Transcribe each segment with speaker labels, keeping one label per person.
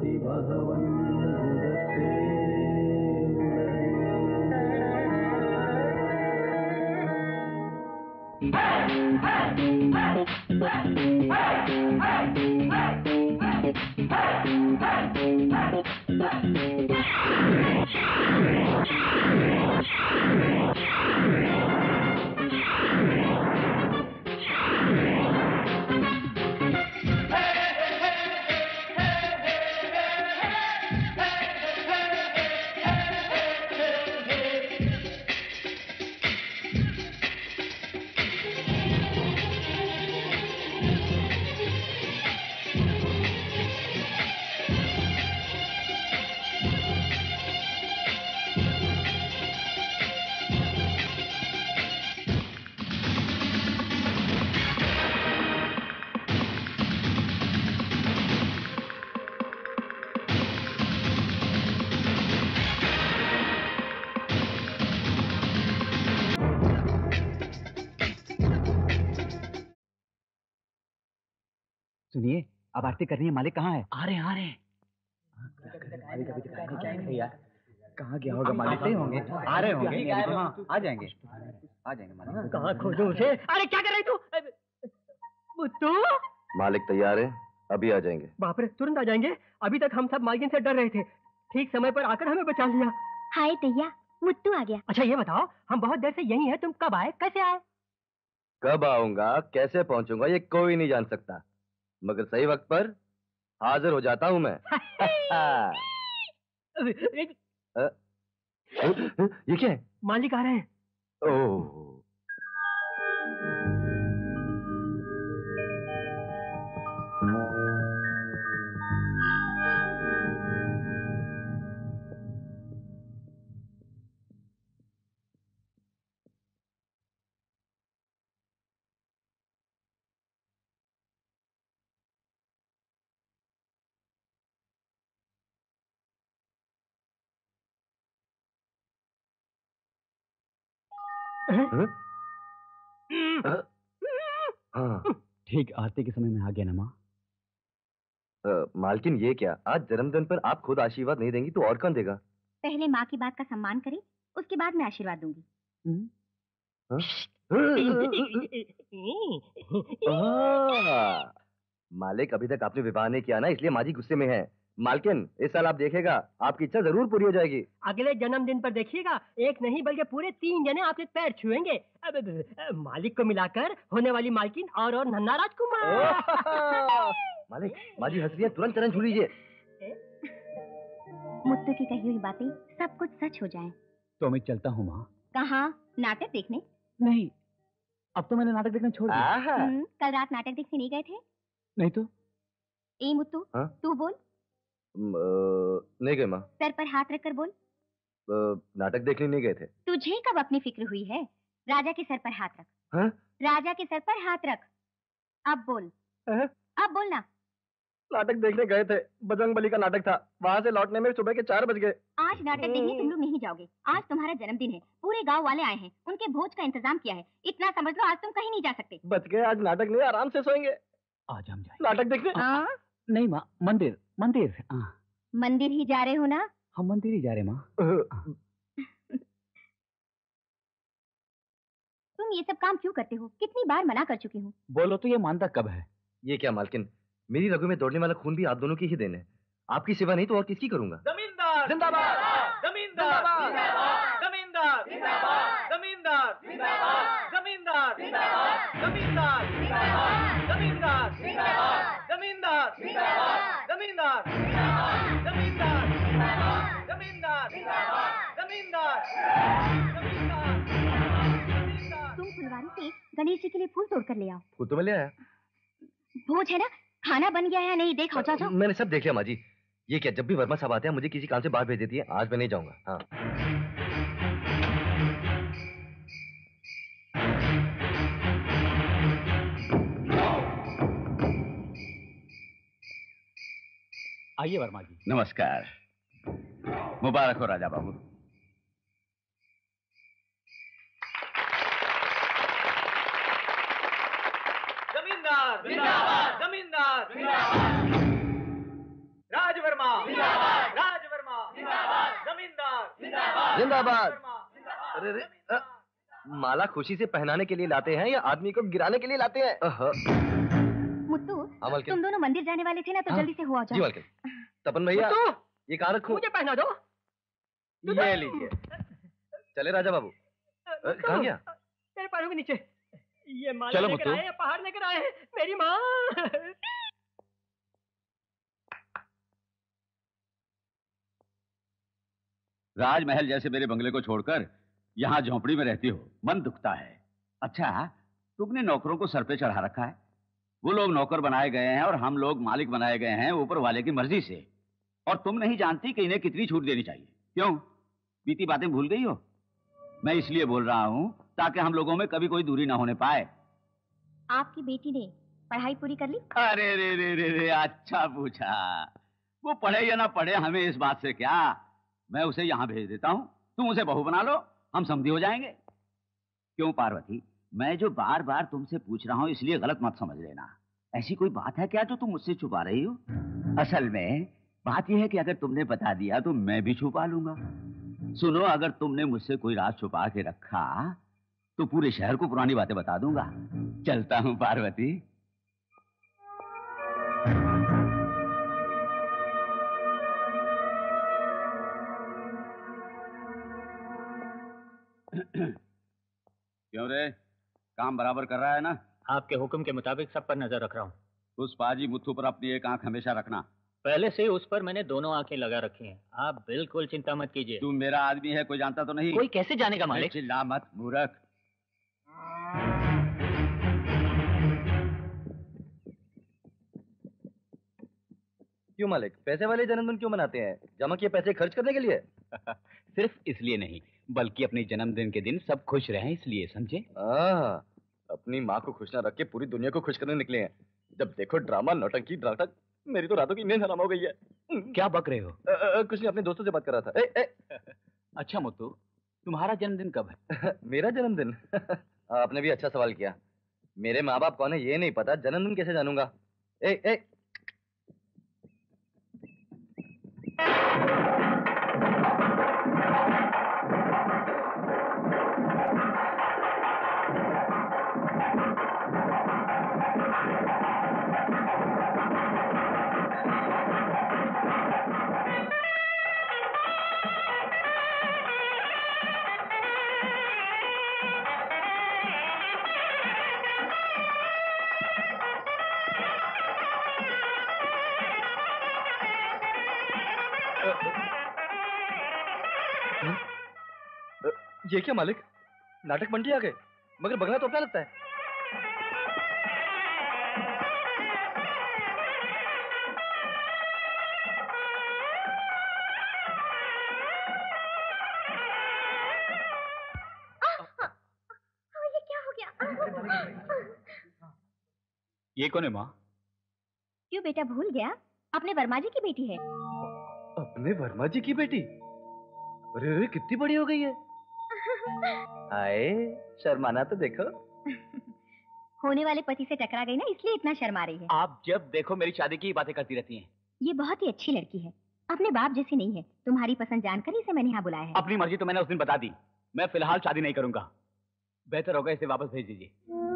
Speaker 1: सुनिए, अब आरती करनी है। मालिक कहाँ है?
Speaker 2: आ रहे हैं।
Speaker 1: कहाँ गया होगा मालिक? होंगे, आ रहे होंगे। हाँ, आ जाएंगे मालिक।
Speaker 2: कहाँ खोजूं उसे? अरे क्या कर रही तू? मुत्तू?
Speaker 3: मालिक तैयार है, अभी आ जाएंगे।
Speaker 2: बाप रे, तुरंत आ जाएंगे? अभी तक हम सब मालकिन से डर रहे थे, ठीक समय पर आकर हमें बचा लिया।
Speaker 4: हाय तैया, मुत्तू आ गया।
Speaker 2: अच्छा ये बताओ, हम बहुत देर से यहीं हैं, तुम कब आए, कैसे आए?
Speaker 3: कब आऊंगा, कैसे पहुंचूंगा, ये कोई नहीं जान सकता, मगर सही वक्त पर हाजिर हो जाता हूं मैं। ये क्या है?
Speaker 2: मालिक आ रहे हैं।
Speaker 3: ओह,
Speaker 1: ठीक आरती के समय में आ गया ना माँ।
Speaker 3: मालकिन ये क्या, आज जन्मदिन पर आप खुद आशीर्वाद नहीं देंगी तो और कौन देगा?
Speaker 4: पहले माँ की बात का सम्मान करें, उसके बाद मैं आशीर्वाद दूंगी।
Speaker 3: मालिक अभी तक आपने विवाह नहीं किया ना, इसलिए माँ जी गुस्से में है। मालकिन इस साल आप देखेगा, आपकी इच्छा जरूर पूरी हो जाएगी।
Speaker 2: अगले जन्मदिन पर देखिएगा, एक नहीं बल्कि पूरे 3 जने आपके पैर छुएंगे। मालिक को मिलाकर होने वाली मालकिन और नन्हा राजकुमार।
Speaker 3: मालिक, माँ जी हंस रही है, तुरंत चरण छू लीजिए।
Speaker 4: मुत्तू की कही हुई बातें सब कुछ सच हो जाएं।
Speaker 1: तो मैं चलता हूँ माँ।
Speaker 4: कहाँ? नाटक देखने?
Speaker 1: नहीं, अब तो मैंने नाटक देखना छोड़ दिया।
Speaker 4: कल रात नाटक देखने नहीं गए थे?
Speaker 1: नहीं तो।
Speaker 4: ए मुत्तू, तू बोल।
Speaker 3: नहीं गए माँ।
Speaker 4: सर पर हाथ रखकर बोल।
Speaker 3: नाटक देखने नहीं गए थे।
Speaker 4: तुझे कब अपनी फिक्र हुई है? राजा के सर पर हाथ रख।
Speaker 3: हाँ?
Speaker 4: राजा के सर पर हाथ रख। अब बोल। अब बोलना।
Speaker 3: नाटक देखने गए थे, बजरंगबली का नाटक था, वहाँ से लौटने में सुबह के 4 बज गए।
Speaker 4: आज नाटक देखने तुम लोग नहीं जाओगे। आज तुम्हारा जन्मदिन है, पूरे गांव वाले आए हैं, उनके भोज का इंतजाम किया है। इतना समझ लो, आज तुम कहीं नहीं जा सकते।
Speaker 3: बच गए, आज नाटक नहीं, आराम से सोएंगे।
Speaker 1: आज हम जाएंगे
Speaker 3: नाटक देखने।
Speaker 1: नहीं माँ, मंदिर।
Speaker 4: मंदिर ही जा रहे हो ना?
Speaker 1: हम मंदिर ही जा रहे माँ।
Speaker 4: तुम ये सब काम क्यों करते हो? कितनी बार मना कर चुकी हूँ।
Speaker 1: बोलो तो ये मानता कब है?
Speaker 3: ये क्या मालकिन, मेरी रगों में दौड़ने वाला खून भी आप दोनों की ही देन है। आपकी सेवा नहीं तो और किसकी करूंगा?
Speaker 5: जमींदार जिंदाबाद, जमींदार जिंदाबाद, जमींदार जिंदाबाद, जमींदार जिंदाबाद, जमींदार जिंदाबाद, जमींदार जिंदाबाद, जमींदार जिंदाबाद, जमींदार जिंदाबाद, जमींदार जिंदाबाद, जमींदार जिंदाबाद, जमींदार जिंदाबाद, जमींदार जमींदार।
Speaker 4: तुम फुलवारी से गणेश जी के लिए फूल तोड़कर ले आओ।
Speaker 3: फूल तो मैं ले आया।
Speaker 4: भोज है ना, खाना बन गया है या नहीं देखो। जाओ।
Speaker 3: मैंने सब देख लिया माँ जी। ये क्या, जब भी वर्मा साहब आते हैं मुझे किसी काम से बाहर भेज देती है। आज मैं नहीं जाऊंगा। हाँ।
Speaker 1: आइए वर्मा जी।
Speaker 6: नमस्कार, मुबारक हो राजा बाबू।
Speaker 5: जमींदार जिंदाबाद, जमींदार जिंदाबाद। राजवर्मा
Speaker 3: जिंदाबाद। अरे अरे, माला खुशी से पहनाने के लिए लाते हैं या आदमी को गिराने के लिए लाते हैं?
Speaker 4: मुत्तू,
Speaker 3: हाँ, मालकिन।
Speaker 4: तुम दोनों मंदिर जाने वाले थे ना, तो
Speaker 3: हाँ।
Speaker 4: जल्दी से हुआ
Speaker 3: जी
Speaker 4: जाओ।
Speaker 3: मालकिन। तपन भैया,
Speaker 2: मुत्तू,
Speaker 3: ये कहाँ रखूं?
Speaker 2: मुझे पहना दो।
Speaker 3: ये लीजिए। चले राजा बाबू। कहाँ गया?
Speaker 2: तेरे पैरों के नीचे। ये माला
Speaker 6: चलो
Speaker 2: लेकर
Speaker 6: मुत्तू।
Speaker 2: आए, पहाड़ लेकर आए, मेरी माँ।
Speaker 6: राजमहल जैसे मेरे बंगले को छोड़कर यहाँ झोंपड़ी में रहती हो, मन दुखता है। अच्छा, तुमने नौकरों को सर पे चढ़ा रखा है। वो लोग नौकर बनाए गए हैं और हम लोग मालिक बनाए गए हैं ऊपर वाले की मर्जी से। और तुम नहीं जानती कि इन्हें कितनी छूट देनी चाहिए। क्यों? बीती बातें भूल गई हो? मैं इसलिए बोल रहा हूं ताकि हम लोगों में कभी कोई दूरी ना होने पाए।
Speaker 4: आपकी बेटी ने पढ़ाई पूरी कर ली?
Speaker 6: अरे रे रे रे रे, अच्छा पूछा। वो पढ़े या ना पढ़े, हमें इस बात से क्या। मैं उसे यहाँ भेज देता हूँ, तुम उसे बहू बना लो, हम समधी हो जाएंगे। क्यों पार्वती, मैं जो बार बार तुमसे पूछ रहा हूँ इसलिए गलत मत समझ लेना। ऐसी कोई बात है क्या जो तुम मुझसे छुपा रही हो? असल में बात यह है कि अगर तुमने बता दिया तो मैं भी छुपा लूंगा। सुनो, अगर तुमने मुझसे कोई राज छुपा के रखा तो पूरे शहर को पुरानी बातें बता दूंगा। चलता हूँ पार्वती। क्यों रे, काम बराबर कर रहा है ना?
Speaker 7: आपके हुक्म के मुताबिक सब पर नजर रख रहा हूँ।
Speaker 6: उस पाजी मुत्थू पर अपनी एक आंख हमेशा रखना।
Speaker 7: पहले से उस पर मैंने दोनों आंखें लगा रखी हैं। आप बिल्कुल चिंता मत कीजिए।
Speaker 6: तू मेरा आदमी है, कोई जानता तो नहीं?
Speaker 7: कोई कैसे जानेगा मालिक?
Speaker 6: चिल्ला मत मूर्ख।
Speaker 3: क्यों मालिक, पैसे वाले जन्मदिन क्यों मनाते हैं? जमा किए पैसे खर्च करने के लिए?
Speaker 6: सिर्फ इसलिए नहीं, बल्कि अपने जन्मदिन के दिन सब खुश रहें इसलिए, समझे?
Speaker 3: अपनी माँ को खुश ना रख के पूरी दुनिया को खुश करने निकले हैं। जब देखो ड्रामा, नौटंकी, नाटक। मेरी तो रातों की नींद हराम हो गई है।
Speaker 6: क्या बक रहे हो?
Speaker 3: कुछ नहीं, अपने दोस्तों से बात कर रहा था।
Speaker 6: अच्छा मुत्तू, तुम्हारा जन्मदिन कब है?
Speaker 3: मेरा जन्मदिन? आपने भी अच्छा सवाल किया। मेरे माँ बाप कौन है ये नहीं पता, जन्मदिन कैसे जानूंगा? ये क्या मालिक, नाटक बंटी आ गए, मगर बगला तो अपना लगता है।
Speaker 4: ये क्या हो गया?
Speaker 6: ये कौन है माँ?
Speaker 4: क्यों बेटा, भूल गया? अपने वर्मा जी की बेटी है।
Speaker 3: अपने वर्मा जी की बेटी? अरे अरे, कितनी बड़ी हो गई है। आए, शर्माना तो देखो।
Speaker 4: होने वाले पति से टकरा गई ना, इसलिए इतना शर्मा रही है।
Speaker 6: आप जब देखो मेरी शादी की बातें करती रहती हैं।
Speaker 4: ये बहुत ही अच्छी लड़की है, अपने बाप जैसी नहीं है। तुम्हारी पसंद जानकर इसे मैंने यहाँ बुलाया है।
Speaker 6: अपनी मर्जी तो मैंने उस दिन बता दी। मैं फिलहाल शादी नहीं करूंगा। बेहतर होगा इसे वापस भेज दीजिए।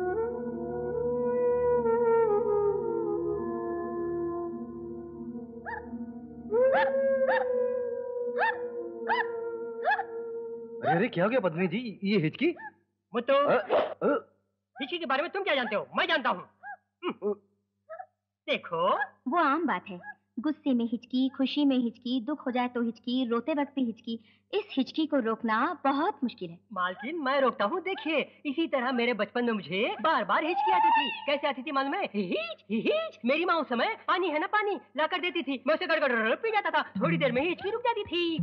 Speaker 3: अरे अरे, क्या हो गया पत्नी जी, ये हिचकी?
Speaker 2: मुत्तू, हिचकी के बारे में तुम क्या जानते हो? मैं जानता हूँ। देखो,
Speaker 4: वो आम बात है। गुस्से में हिचकी, खुशी में हिचकी, दुख हो जाए तो हिचकी, रोते वक्त भी हिचकी। इस हिचकी को रोकना बहुत मुश्किल है।
Speaker 2: मालकिन मैं रोकता हूँ। देखिए, इसी तरह मेरे बचपन में मुझे बार बार हिचकी आती थी। कैसे आती थी मालूम है? हिच हिच। मेरी माँ उस समय पानी है ना, पानी ला कर देती थी। मैं उसे गड़गड़ पी जाता था। थोड़ी देर में हिचकी रुक जाती थी।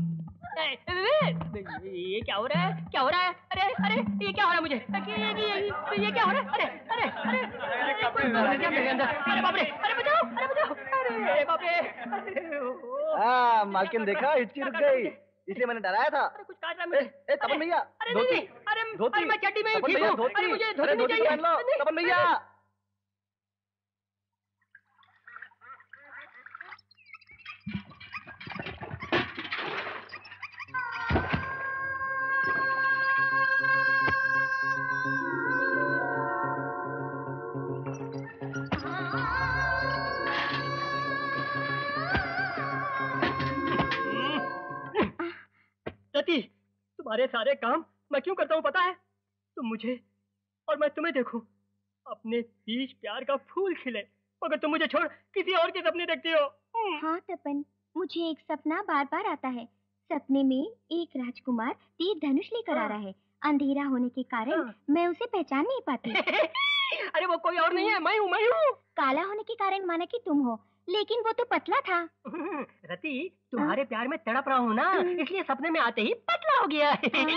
Speaker 2: ये क्या हो रहा है? क्या हो रहा है? अरे अरे, ये क्या हो रहा है मुझे? ये क्या हो रहा है? अरे अरे अरे, क्या मेरे अंदर? अरे बाप रे, अरे बचाओ, अरे बचाओ, अरे बाप रे।
Speaker 3: हाँ मालकिन, देखा, हिचकी रुक गई, इसलिए मैंने डराया था।
Speaker 2: अरे कुछ काट रहा है मुझे।
Speaker 3: तपन भैया,
Speaker 2: अरे
Speaker 3: धोती,
Speaker 2: नहीं, अरे
Speaker 3: धोती,
Speaker 2: मैं चड्डी में ही
Speaker 3: तपन
Speaker 2: ठीक
Speaker 3: भैया,
Speaker 2: हूँ।
Speaker 3: धोती,
Speaker 2: अरे मुझे
Speaker 3: अरे
Speaker 2: धोती नहीं
Speaker 3: धोती
Speaker 2: चाहिए।
Speaker 3: पहन लो,
Speaker 2: नहीं,
Speaker 3: तपन भैया।
Speaker 2: रति, तुम्हारे सारे काम मैं क्यों करता हूँ पता है? तुम मुझे और मैं तुम्हें देखूं, अपने बीच प्यार का फूल खिले, मगर तुम मुझे छोड़ किसी और के सपने देखती हो।
Speaker 4: हाँ तपन, मुझे एक सपना बार बार आता है। सपने में एक राजकुमार तीर धनुष लेकर आ रहा है। अंधेरा होने के कारण मैं उसे पहचान नहीं पाती।
Speaker 2: अरे वो कोई और नहीं है, मैं हूँ, मैं हूँ।
Speaker 4: काला होने के कारण माना कि तुम हो, लेकिन वो तो पतला था।
Speaker 2: रति, तुम्हारे प्यार में तड़प रहा हूँ ना, इसलिए सपने में आते ही पतला हो गया।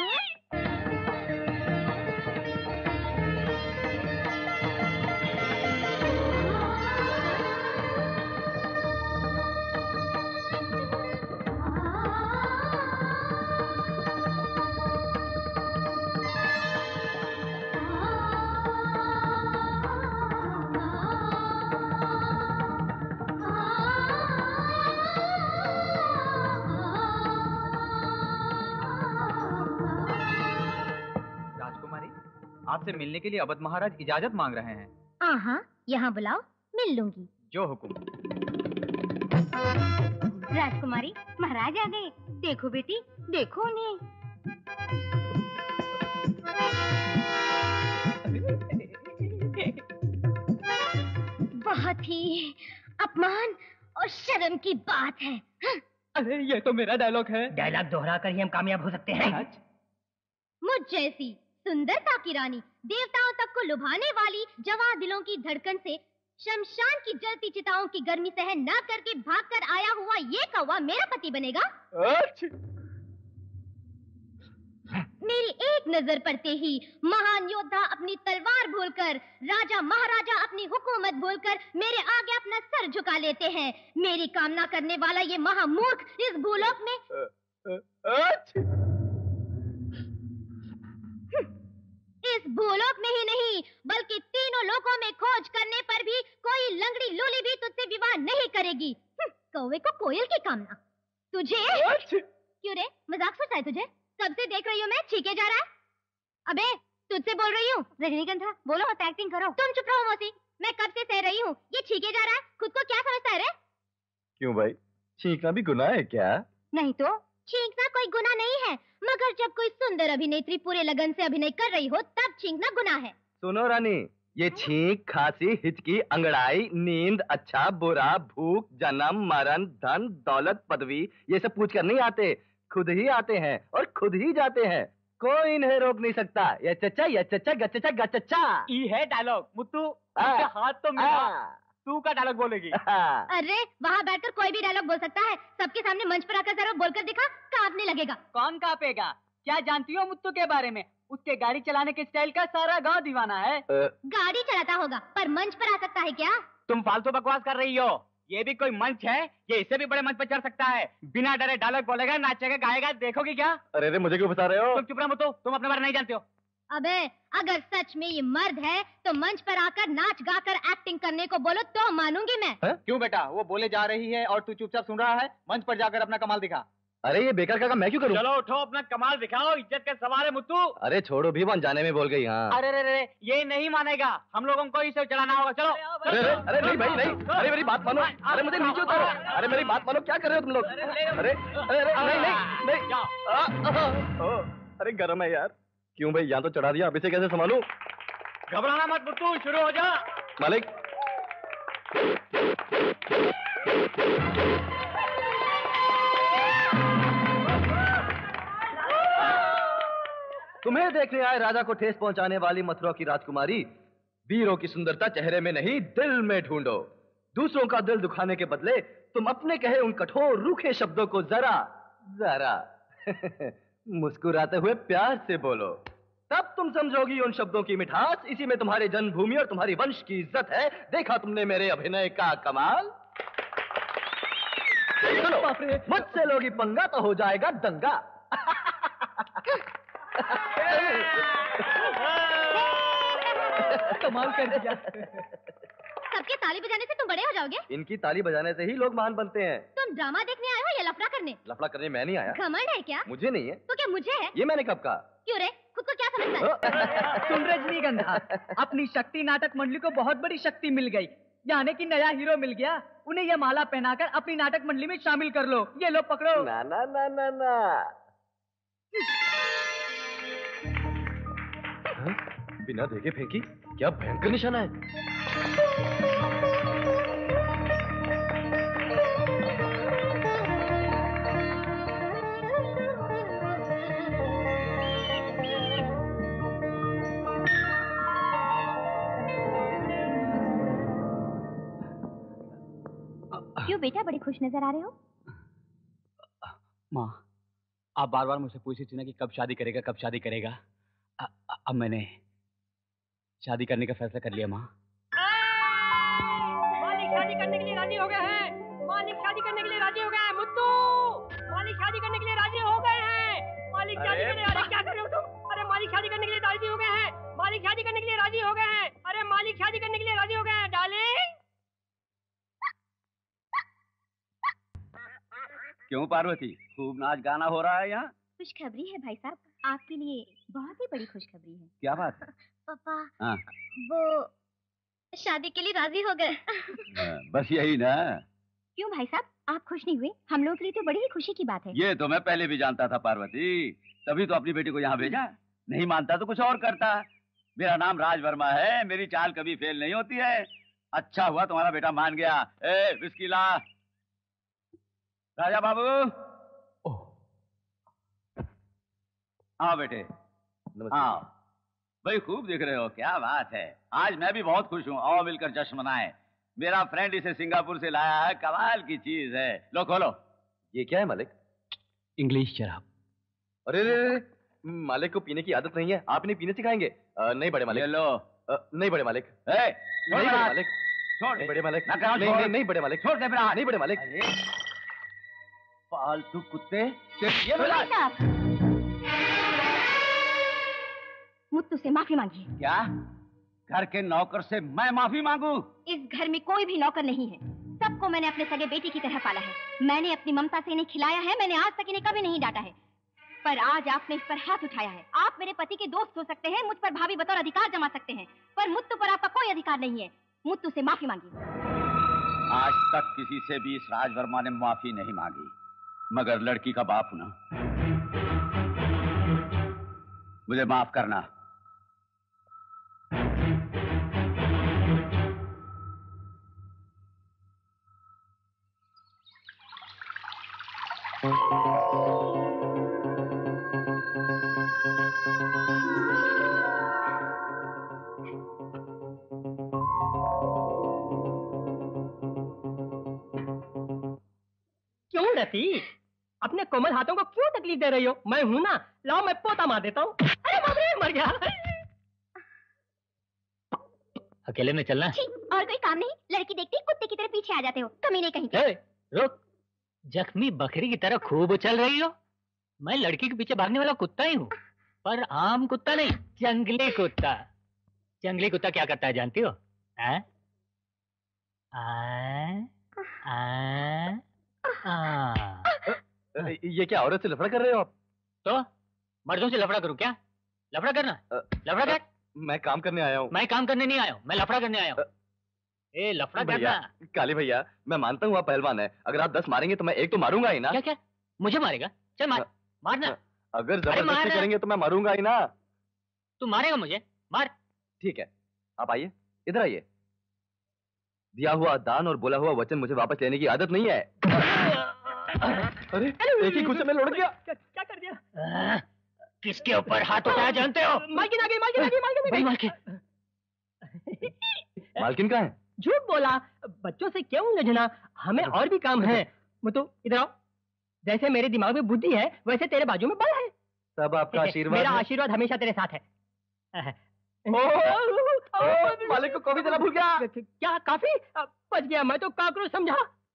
Speaker 1: आपसे मिलने के लिए अवध महाराज इजाजत मांग रहे हैं।
Speaker 4: हाँ, यहाँ बुलाओ, मिल लूंगी।
Speaker 1: जो हुकुम।
Speaker 4: राजकुमारी, महाराज आ गए। देखो बेटी, देखो उन्हें। बहुत ही अपमान और शर्म की बात है।
Speaker 2: अरे ये तो मेरा डायलॉग है। डायलॉग दोहरा कर ही हम कामयाब हो सकते हैं।
Speaker 4: मुझ जैसी सुंदरता की रानी, देवताओं तक को लुभाने वाली, जवां दिलों की धड़कन से शमशान की जलती चिताओं की गर्मी सहन न करके भागकर आया हुआ ये कौवा मेरा पति बनेगा? मेरी एक नजर पड़ते ही महान योद्धा अपनी तलवार भूलकर, राजा महाराजा अपनी हुकूमत भूलकर मेरे आगे अपना सर झुका लेते हैं। मेरी कामना करने वाला ये महामूर्ख इस भूलोक में इस भूलोक में ही नहीं बल्कि तीनों लोकों में खोज करने पर भी कोई लंगड़ी लूली भी तुझसे विवाह नहीं करेगी। कौवे को कोयल की कामना। तुझे क्यों रे, मजाक सोचा है तुझे? कब से देख रही हूँ मैं, छीके जा रहा है। अबे तुझसे बोल रही हूँ। रजनीगंधा बोलो मत, एक्टिंग करो। तुम चुप रहो मौसी, मैं कब से सह रही हूँ। ये छीके जा रहा है, खुद को क्या समझता है रे?
Speaker 3: क्यों भाई, छींकना भी गुनाह है क्या?
Speaker 4: नहीं तो छींकना कोई गुनाह नहीं है, मगर जब कोई सुंदर अभिनेत्री पूरे लगन से अभिनय कर रही हो तब छींकना गुनाह है।
Speaker 3: सुनो रानी, ये छींक, खांसी, हिचकी, अंगड़ाई, नींद, अच्छा बुरा, भूख, जन्म, मरण, धन, दौलत, पदवी, ये सब पूछ कर नहीं आते, खुद ही आते हैं और खुद ही जाते हैं। कोई इन्हें रोक नहीं सकता। ये चचा, ये चचा, गचचा, गचचा।
Speaker 1: ये है डायलॉग। मुत्तू, हाथ तो मिला। तू का डायलॉग बोलेगी।
Speaker 4: अरे वहाँ बैठकर कोई भी डायलॉग बोल सकता है, सबके सामने मंच पर आकर जरा बोलकर दिखा, कांपने लगेगा।
Speaker 1: कौन कांपेगा? क्या जानती हो मुत्तू के बारे में? उसके गाड़ी चलाने के स्टाइल का सारा गांव दीवाना है।
Speaker 4: गाड़ी चलाता होगा पर मंच पर आ सकता है क्या?
Speaker 1: तुम फालतू बकवास कर रही हो। ये भी कोई मंच है? ये इससे भी बड़े मंच पर चढ़ सकता है। बिना डरे डायलॉग बोलेगा, नाचेगा, गाएगा, देखोगी क्या?
Speaker 3: अरे मुझे क्यों बता रहे हो?
Speaker 1: तुम चुप रहो मुत्तू, तुम अपने बारे नहीं जानते हो।
Speaker 4: अबे अगर सच में ये मर्द है तो मंच पर आकर नाच गाकर एक्टिंग करने को बोलो तो मानूंगी मैं।
Speaker 1: क्यों बेटा, वो बोले जा रही है और तू चुपचाप सुन रहा है। मंच पर जाकर अपना कमाल दिखा।
Speaker 3: अरे ये बेकार का काम मैं क्यों करूं?
Speaker 1: चलो उठो, अपना कमाल दिखाओ, इज्जत का सवाल है मुत्तू।
Speaker 3: अरे छोड़ो भी, वन जाने में बोल गई। हाँ
Speaker 1: अरे रे रे, ये नहीं मानेगा, हम लोगों को इसे चलाना होगा। चलो।
Speaker 3: अरे नहीं भाई नहीं, अरे मेरी बात मानो, अरे मुझे नीचे उतारो, अरे मेरी बात मानो, क्या कर रहे हो तुम लोग? अरे नहीं, अरे गर्म है यार। क्यों भाई, यहाँ तो चढ़ा दिया, अब इसे कैसे संभालूं?
Speaker 1: घबराना मत मुत्तू, शुरू हो जा।
Speaker 3: मालिक तुम्हें देखने आए राजा को ठेस पहुंचाने वाली मथुरा की राजकुमारी, वीरों की सुंदरता चेहरे में नहीं दिल में ढूंढो। दूसरों का दिल दुखाने के बदले तुम अपने कहे उन कठोर रूखे शब्दों को जरा जरा मुस्कुराते हुए प्यार से बोलो, तब तुम समझोगी उन शब्दों की मिठास। इसी में तुम्हारे जन्मभूमि और तुम्हारी वंश की इज्जत है। देखा तुमने मेरे अभिनय का कमाल? सुनो, मुझसे लोगी पंगा तो हो जाएगा दंगा।
Speaker 2: कमाल कर दिया।
Speaker 4: सबके ताली बजाने से तुम बड़े हो जाओगे?
Speaker 3: इनकी ताली बजाने से ही लोग महान बनते हैं।
Speaker 4: तुम ड्रामा देखने आए हो या लफड़ा करने?
Speaker 3: लफड़ा करने मैं नहीं आया।
Speaker 4: घमंड है क्या?
Speaker 3: मुझे नहीं है।
Speaker 4: तो क्या मुझे है?
Speaker 3: ये मैंने कब कहा?
Speaker 4: क्यों रे, खुद को क्या समझता है?
Speaker 2: सुन रजनीगंधा, अपनी शक्ति नाटक मंडली को बहुत बड़ी शक्ति मिल गई। जाने की नया हीरो मिल गया, उन्हें यह माला पहनाकर अपनी नाटक मंडली में शामिल कर लो। ये लो पकड़ो।
Speaker 3: ना ना ना ना ना, हाँ? बिना देखे फेंकी? क्या भयंकर निशाना है।
Speaker 4: क्यों बेटा, बड़े खुश नजर आ रहे हो?
Speaker 6: माँ, आप बार बार मुझसे पूछी थी ना कि कब शादी करेगा, कब शादी करेगा। अब मैंने शादी करने का फैसला कर लिया माँ।
Speaker 2: मालिक शादी करने के लिए राजी हो गए हैं। मालिक शादी करने के लिए राजी हो गए हैं। मुत्तू, मालिक शादी करने के लिए राजी हो गए हैं। मालिक शादी करने, अरे क्या कर रहे हो तुम? अरे मालिक शादी करने के लिए राजी हो गए हैं। मालिक शादी करने के लिए राजी हो गए हैं। अरे मालिक शादी करने के लिए राजी हो गए हैं डार्लिंग।
Speaker 6: क्यों पार्वती, खूब नाच गाना हो रहा है यहाँ?
Speaker 4: खुशखबरी है भाई साहब, आपके लिए बहुत ही बड़ी खुशखबरी है।
Speaker 6: क्या बात है?
Speaker 4: पापा,
Speaker 6: हाँ।
Speaker 4: वो शादी के लिए राजी हो गए।
Speaker 6: बस यही ना?
Speaker 4: क्यों भाई साहब, आप खुश नहीं हुए? हम लोगों के लिए तो बड़ी ही खुशी की बात है।
Speaker 6: ये तो मैं पहले भी जानता था पार्वती, तभी तो अपनी बेटी को यहाँ भेजा। नहीं मानता तो कुछ और करता। मेरा नाम राज वर्मा है, मेरी चाल कभी फेल नहीं होती है। अच्छा हुआ तुम्हारा बेटा मान गया। ए, विस्की ला। राजा बाबू, हाँ बेटे, हाँ भाई, खूब दिख रहे हो, क्या बात है। आज मैं भी बहुत खुश हूँ, आओ मिलकर जश्न मनाएं। मेरा फ्रेंड इसे सिंगापुर से लाया है, कमाल की चीज है। लो खोलो।
Speaker 3: ये क्या है मालिक?
Speaker 6: इंग्लिश शराब।
Speaker 3: अरे रे रे, मालिक को पीने की आदत नहीं है, आप नहीं पीने सिखाएंगे? नहीं बड़े मालिक।
Speaker 6: ये लो।
Speaker 3: नहीं बड़े मालिक।
Speaker 6: नहीं
Speaker 3: बड़े मालिक।
Speaker 6: छोड़
Speaker 3: बड़े मालिक।
Speaker 6: नहीं
Speaker 3: बड़े मालिक।
Speaker 6: छोड़ दे मेरा।
Speaker 3: नहीं बड़े मालिक।
Speaker 6: फालतू कुत्ते।
Speaker 3: ये
Speaker 4: भाई साहब, मुत्तू से माफी मांगिए।
Speaker 6: क्या? घर के नौकर से मैं माफी मांगू?
Speaker 4: इस घर में कोई भी नौकर नहीं है, सबको मैंने अपने सगे बेटी की तरह पाला है। मैंने अपनी ममता से इन्हें खिलाया है, मैंने आज तक इन्हें कभी नहीं डांटा है। पर आज आपने इस पर हाथ उठाया है। आप मेरे पति के दोस्त हो सकते हैं, मुझ पर भाभी बतौर अधिकार जमा सकते हैं, पर मुत्तू पर आपका कोई अधिकार नहीं है। मुत्तू से माफी मांगिए।
Speaker 6: आज तक किसी से भी इस राज वर्मा ने माफी नहीं मांगी, मगर लड़की का बाप हूं ना, मुझे माफ करना।
Speaker 2: क्यों रति, अपने कोमल हाथों को क्यों तकलीफ दे रही हो? मैं हूं ना, लाओ मैं पोता मार देता हूँ। अरे बाप रे, मर गया।
Speaker 7: अकेले में चलना?
Speaker 4: छी, और कोई काम नहीं, लड़की देखते ही कुत्ते की तरह पीछे आ जाते हो, कमीने कहीं के।
Speaker 7: रुक, जख्मी बकरी की तरह खूब उछल रही हो। मैं लड़की के पीछे भागने वाला कुत्ता ही हूँ, पर आम कुत्ता नहीं, जंगली कुत्ता। जंगली कुत्ता क्या करता है जानती हो?
Speaker 3: ये क्या औरत से लफड़ा कर रहे हो आप?
Speaker 7: तो मर्दों से लफड़ा करूं क्या? लफड़ा करना? लफड़ा कर।
Speaker 3: मैं काम करने आया हूँ।
Speaker 7: मैं काम करने नहीं आया हूँ, मैं लफड़ा करने आया हूँ। ए, लफड़ा
Speaker 3: भैया,
Speaker 7: करना।
Speaker 3: काली भैया, मैं मानता हूँ आप पहलवान है, अगर आप 10 मारेंगे तो मैं एक तो मारूंगा ही ना।
Speaker 7: क्या क्या? मुझे मारेगा? चल मार, मारना।
Speaker 3: अगर जबरदस्ती करेंगे तो मैं मारूंगा ही ना।
Speaker 7: तू मारेगा मुझे? मार।
Speaker 3: ठीक है, आप आइए, इधर आइए। दिया हुआ दान और बोला हुआ वचन मुझे वापस लेने की आदत नहीं है। अरे एक ही गुस्से में लौट गया।
Speaker 2: क्या कर दिया?
Speaker 7: किसके ऊपर हाथ उठाया जानते हो?
Speaker 2: मालकिन आ गई, मालकिन आ गई, मालकिन आ गई।
Speaker 7: मालकिन।
Speaker 3: मालकिन कहाँ है?
Speaker 2: झूठ बोला, बच्चों से क्यों उलझना, हमें और भी काम है। मुत्तू इधर आओ, जैसे मेरे दिमाग में बुद्धि है वैसे तेरे बाजू में बल है।
Speaker 3: सब आपका आशीर्वाद।
Speaker 2: मेरा
Speaker 3: है।
Speaker 2: आशीर्वाद हमेशा तेरे साथ है।
Speaker 3: मालिक को कॉफी देना भूल गया।
Speaker 2: क्या काफी? बच गया, मैं तो काकरोच समझा।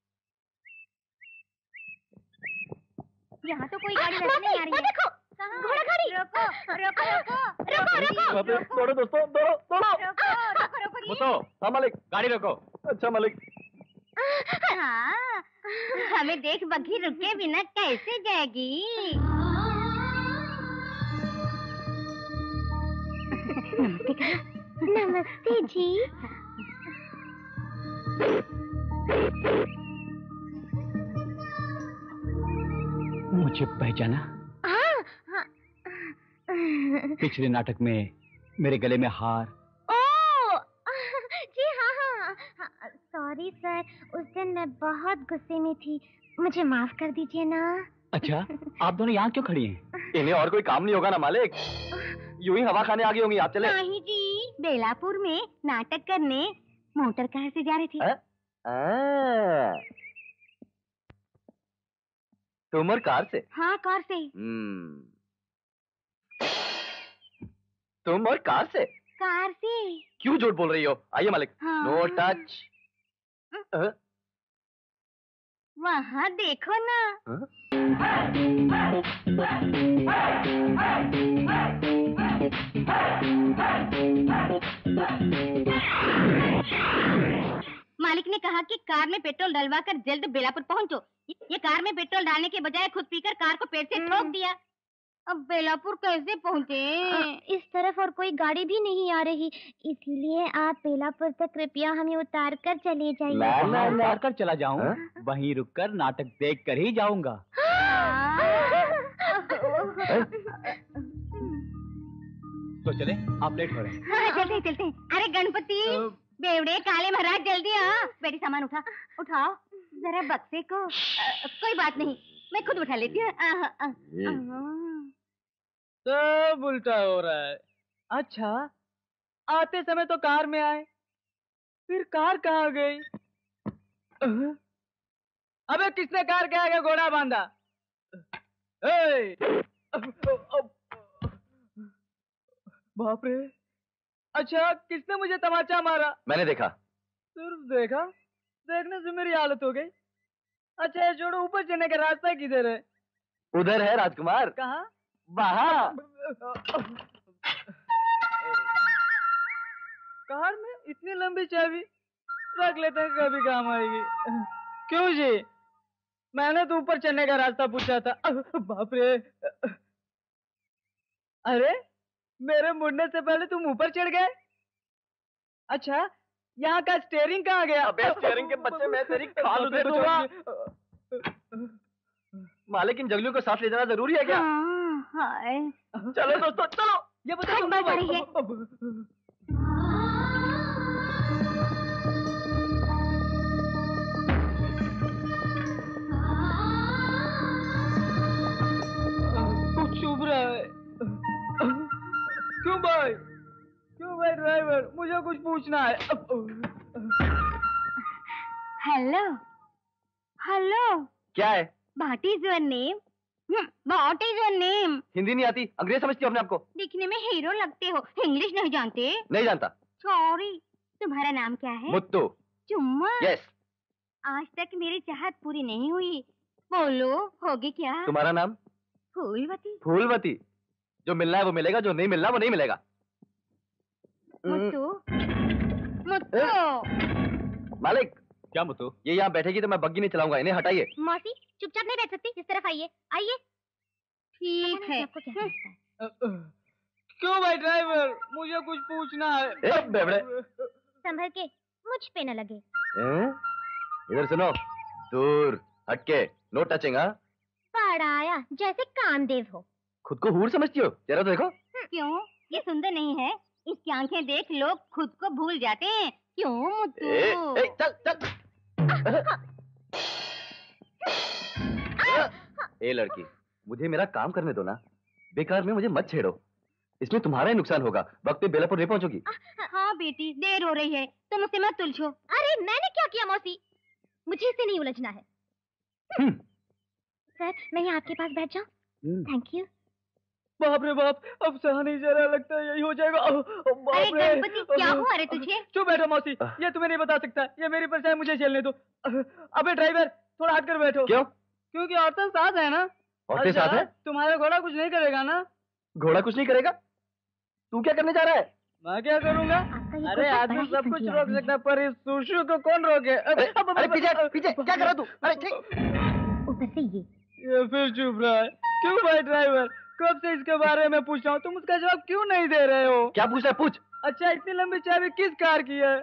Speaker 4: यहाँ तो कोई गाड़ी वैसे नहीं आ रही है। देखो, घोड़ा गाड़ी। रोको, रोको, रोको, रोको, रोको।
Speaker 3: दौड़ो दोस्तों, दौड़ो, दौड़ो।
Speaker 4: रोको, रोको, रोको।
Speaker 3: मुत्तो, हाँ मालिक, गाड़ी रोको। अच्छा मालिक।
Speaker 4: हाँ, हमें देख बग्घी रुके बिना कैसे जाएगी? नमस्ते जी।
Speaker 6: मुझे पहचाना?
Speaker 4: हाँ, हाँ,
Speaker 1: पिछले नाटक में मेरे गले में हार।
Speaker 4: ओह जी हाँ हाँ, सॉरी सर, उस दिन मैं बहुत गुस्से में थी, मुझे माफ कर दीजिए ना।
Speaker 1: अच्छा, आप दोनों यहाँ क्यों खड़ी हैं?
Speaker 3: इन्हें और कोई काम नहीं होगा ना मालिक, यूं ही हवा खाने आ गई होंगी। आप चले।
Speaker 4: नहीं जी, बेलापुर में नाटक करने मोटर कार से जा रही थी।
Speaker 3: तुम और कार से?
Speaker 4: हाँ, कार से।
Speaker 3: तुम और कार से?
Speaker 4: कार से।
Speaker 3: क्यों झूठ बोल रही हो? आइए मालिक।
Speaker 4: हाँ।
Speaker 3: No touch.
Speaker 4: वहाँ देखो ना। मालिक ने कहा कि कार में पेट्रोल डलवाकर जल्द बेलापुर पहुंचो। ये कार में पेट्रोल डालने के बजाय खुद पीकर कार को पेड़ से ठोक दिया। अब बेलापुर कैसे पहुंचे? इस तरफ और कोई गाड़ी भी नहीं आ रही, इसलिए आप बेलापुर तक कृपया हमें उतार कर चले जाइए।
Speaker 1: मैं उतार कर चला जाऊं, वहीं रुककर नाटक देख कर ही जाऊंगा। तो चले, आप लेट हो रहे हैं।
Speaker 4: चलते चलते। अरे गणपति, बेवड़े काले महाराज, जल्दी आ। बेटी सामान उठाओ जरा बक्से को। कोई बात नहीं, मैं खुद उठा लेती हूँ।
Speaker 5: सब उल्टा हो रहा है। अच्छा, आते समय तो कार में आए, फिर कार कहाँ गई? अबे किसने कार के आगे घोड़ा बांधा? बाप रे! अच्छा, किसने मुझे तमाचा मारा?
Speaker 3: मैंने देखा।
Speaker 5: सिर्फ देखा? देखने से मेरी हालत हो गई। अच्छा, ये जोड़ो ऊपर चढ़ने का रास्ता किधर है?
Speaker 3: उधर है राजकुमार।
Speaker 5: कहाँ?
Speaker 3: वहाँ।
Speaker 5: कार में इतनी लंबी चाबी रख लेते हैं, कभी काम आएगी। क्यों जी? मैंने तो ऊपर चढ़ने का रास्ता पूछा था। बाप रे! अरे, मेरे मुड़ने से पहले तुम ऊपर चढ़ गए? अच्छा, यहाँ का स्टीयरिंग कहाँ गया?
Speaker 3: अबे स्टीयरिंग के बच्चे, मैं तेरी खाल उधर दूंगा। मालिक, इन जंगलियों को साथ ले जाना जरूरी है क्या?
Speaker 4: हाय।
Speaker 3: चलो दोस्तों, चलो।
Speaker 5: ये बताओ
Speaker 4: बात आ रही है।
Speaker 5: कुछ चुभ रहा है। क्यों भाई? क्यों भाई ड्राइवर? मुझे कुछ पूछना है।
Speaker 4: हेलो हेलो,
Speaker 3: क्या है?
Speaker 4: What is your name? What is your name?
Speaker 3: Hindi नहीं आती, अंग्रेज समझती हो अपने आप को?
Speaker 4: दिखने में हीरो लगते हो, इंग्लिश नहीं जानते?
Speaker 3: नहीं जानता।
Speaker 4: सॉरी, तुम्हारा नाम क्या है?
Speaker 3: मुत्तू।
Speaker 4: चुम्मा?
Speaker 3: यस।
Speaker 4: आज तक मेरी चाहत पूरी नहीं हुई, बोलो होगी क्या?
Speaker 3: तुम्हारा नाम?
Speaker 4: फूलवती।
Speaker 3: फूलवती। जो मिलना है वो मिलेगा, जो नहीं मिलना वो नहीं मिलेगा।
Speaker 4: मुत्तू, मुत्तू।
Speaker 3: मालिक,
Speaker 1: क्या मुत्तू?
Speaker 3: ये यहाँ बैठेगी तो मैं बग्गी नहीं चलाऊंगा, इन्हें हटाइए।
Speaker 4: मौसी, चुपचाप नहीं बैठ सकती, इस तरफ आइए। आइए। ठीक है। आपको क्या लगता है?
Speaker 5: क्यों भाई ड्राइवर? मुझे कुछ पूछना है।
Speaker 3: ए, बेवड़े।
Speaker 4: संभल के, मुझ पे न लगे।
Speaker 3: इधर सुनो, दूर हटके, नो टचिंग। हाँ,
Speaker 4: पढ़ाया जैसे कामदेव हो।
Speaker 3: खुद को हूर समझती हो? जरा तो देखो।
Speaker 4: क्यों? ये सुंदर नहीं है? इसकी आंखें देख लोग खुद को भूल जाते हैं। क्यों मुत्तू?
Speaker 3: चल चल। ए लड़की, मुझे मेरा काम करने दो ना, बेकार में मुझे मत छेड़ो, इसमें तुम्हारा ही नुकसान होगा। वक्त पे बेलापुर नहीं पहुंचोगी।
Speaker 4: हाँ बेटी, देर हो रही है, तुम मुझसे मत उलझो। अरे मैंने क्या किया मौसी? मुझे इससे नहीं उलझना है। सर, मैं यहाँ आपके पास बैठ जाऊँ? Thank you.
Speaker 5: बाप रे बाप, अब सहा नहीं जा रहा, लगता है यही हो जाएगा।
Speaker 4: अरे गणपति, क्या हुआ रे तुझे?
Speaker 5: चुप बैठो मौसी, ये तुम्हें नहीं बता सकता, ये मेरी परेशानी, मुझे झेलने दो। अबे ड्राइवर, थोड़ा हट कर बैठो।
Speaker 3: क्यों?
Speaker 5: क्योंकि औरतें साथ है ना।
Speaker 3: औरतें साथ है?
Speaker 5: तुम्हारा घोड़ा कुछ नहीं करेगा ना?
Speaker 3: घोड़ा कुछ नहीं करेगा? तू क्या करने जा रहा है?
Speaker 5: मैं क्या करूँगा? अरे आदमी सब कुछ रोक सकता है, पर इस सुशु को कौन रोके?
Speaker 3: अरे पीछे पीछे, क्या कर रहा तू? अरे ठीक।
Speaker 4: ऊपर से
Speaker 5: ये फिर चुप रहा है। क्यों भाई ड्राइवर, कब से इसके बारे में पूछ रहा हूँ, तुम उसका जवाब क्यों नहीं दे रहे हो?
Speaker 3: क्या पूछ रहा है? पूछ। अच्छा,
Speaker 5: इतनी लंबी चाबी किस कार की है?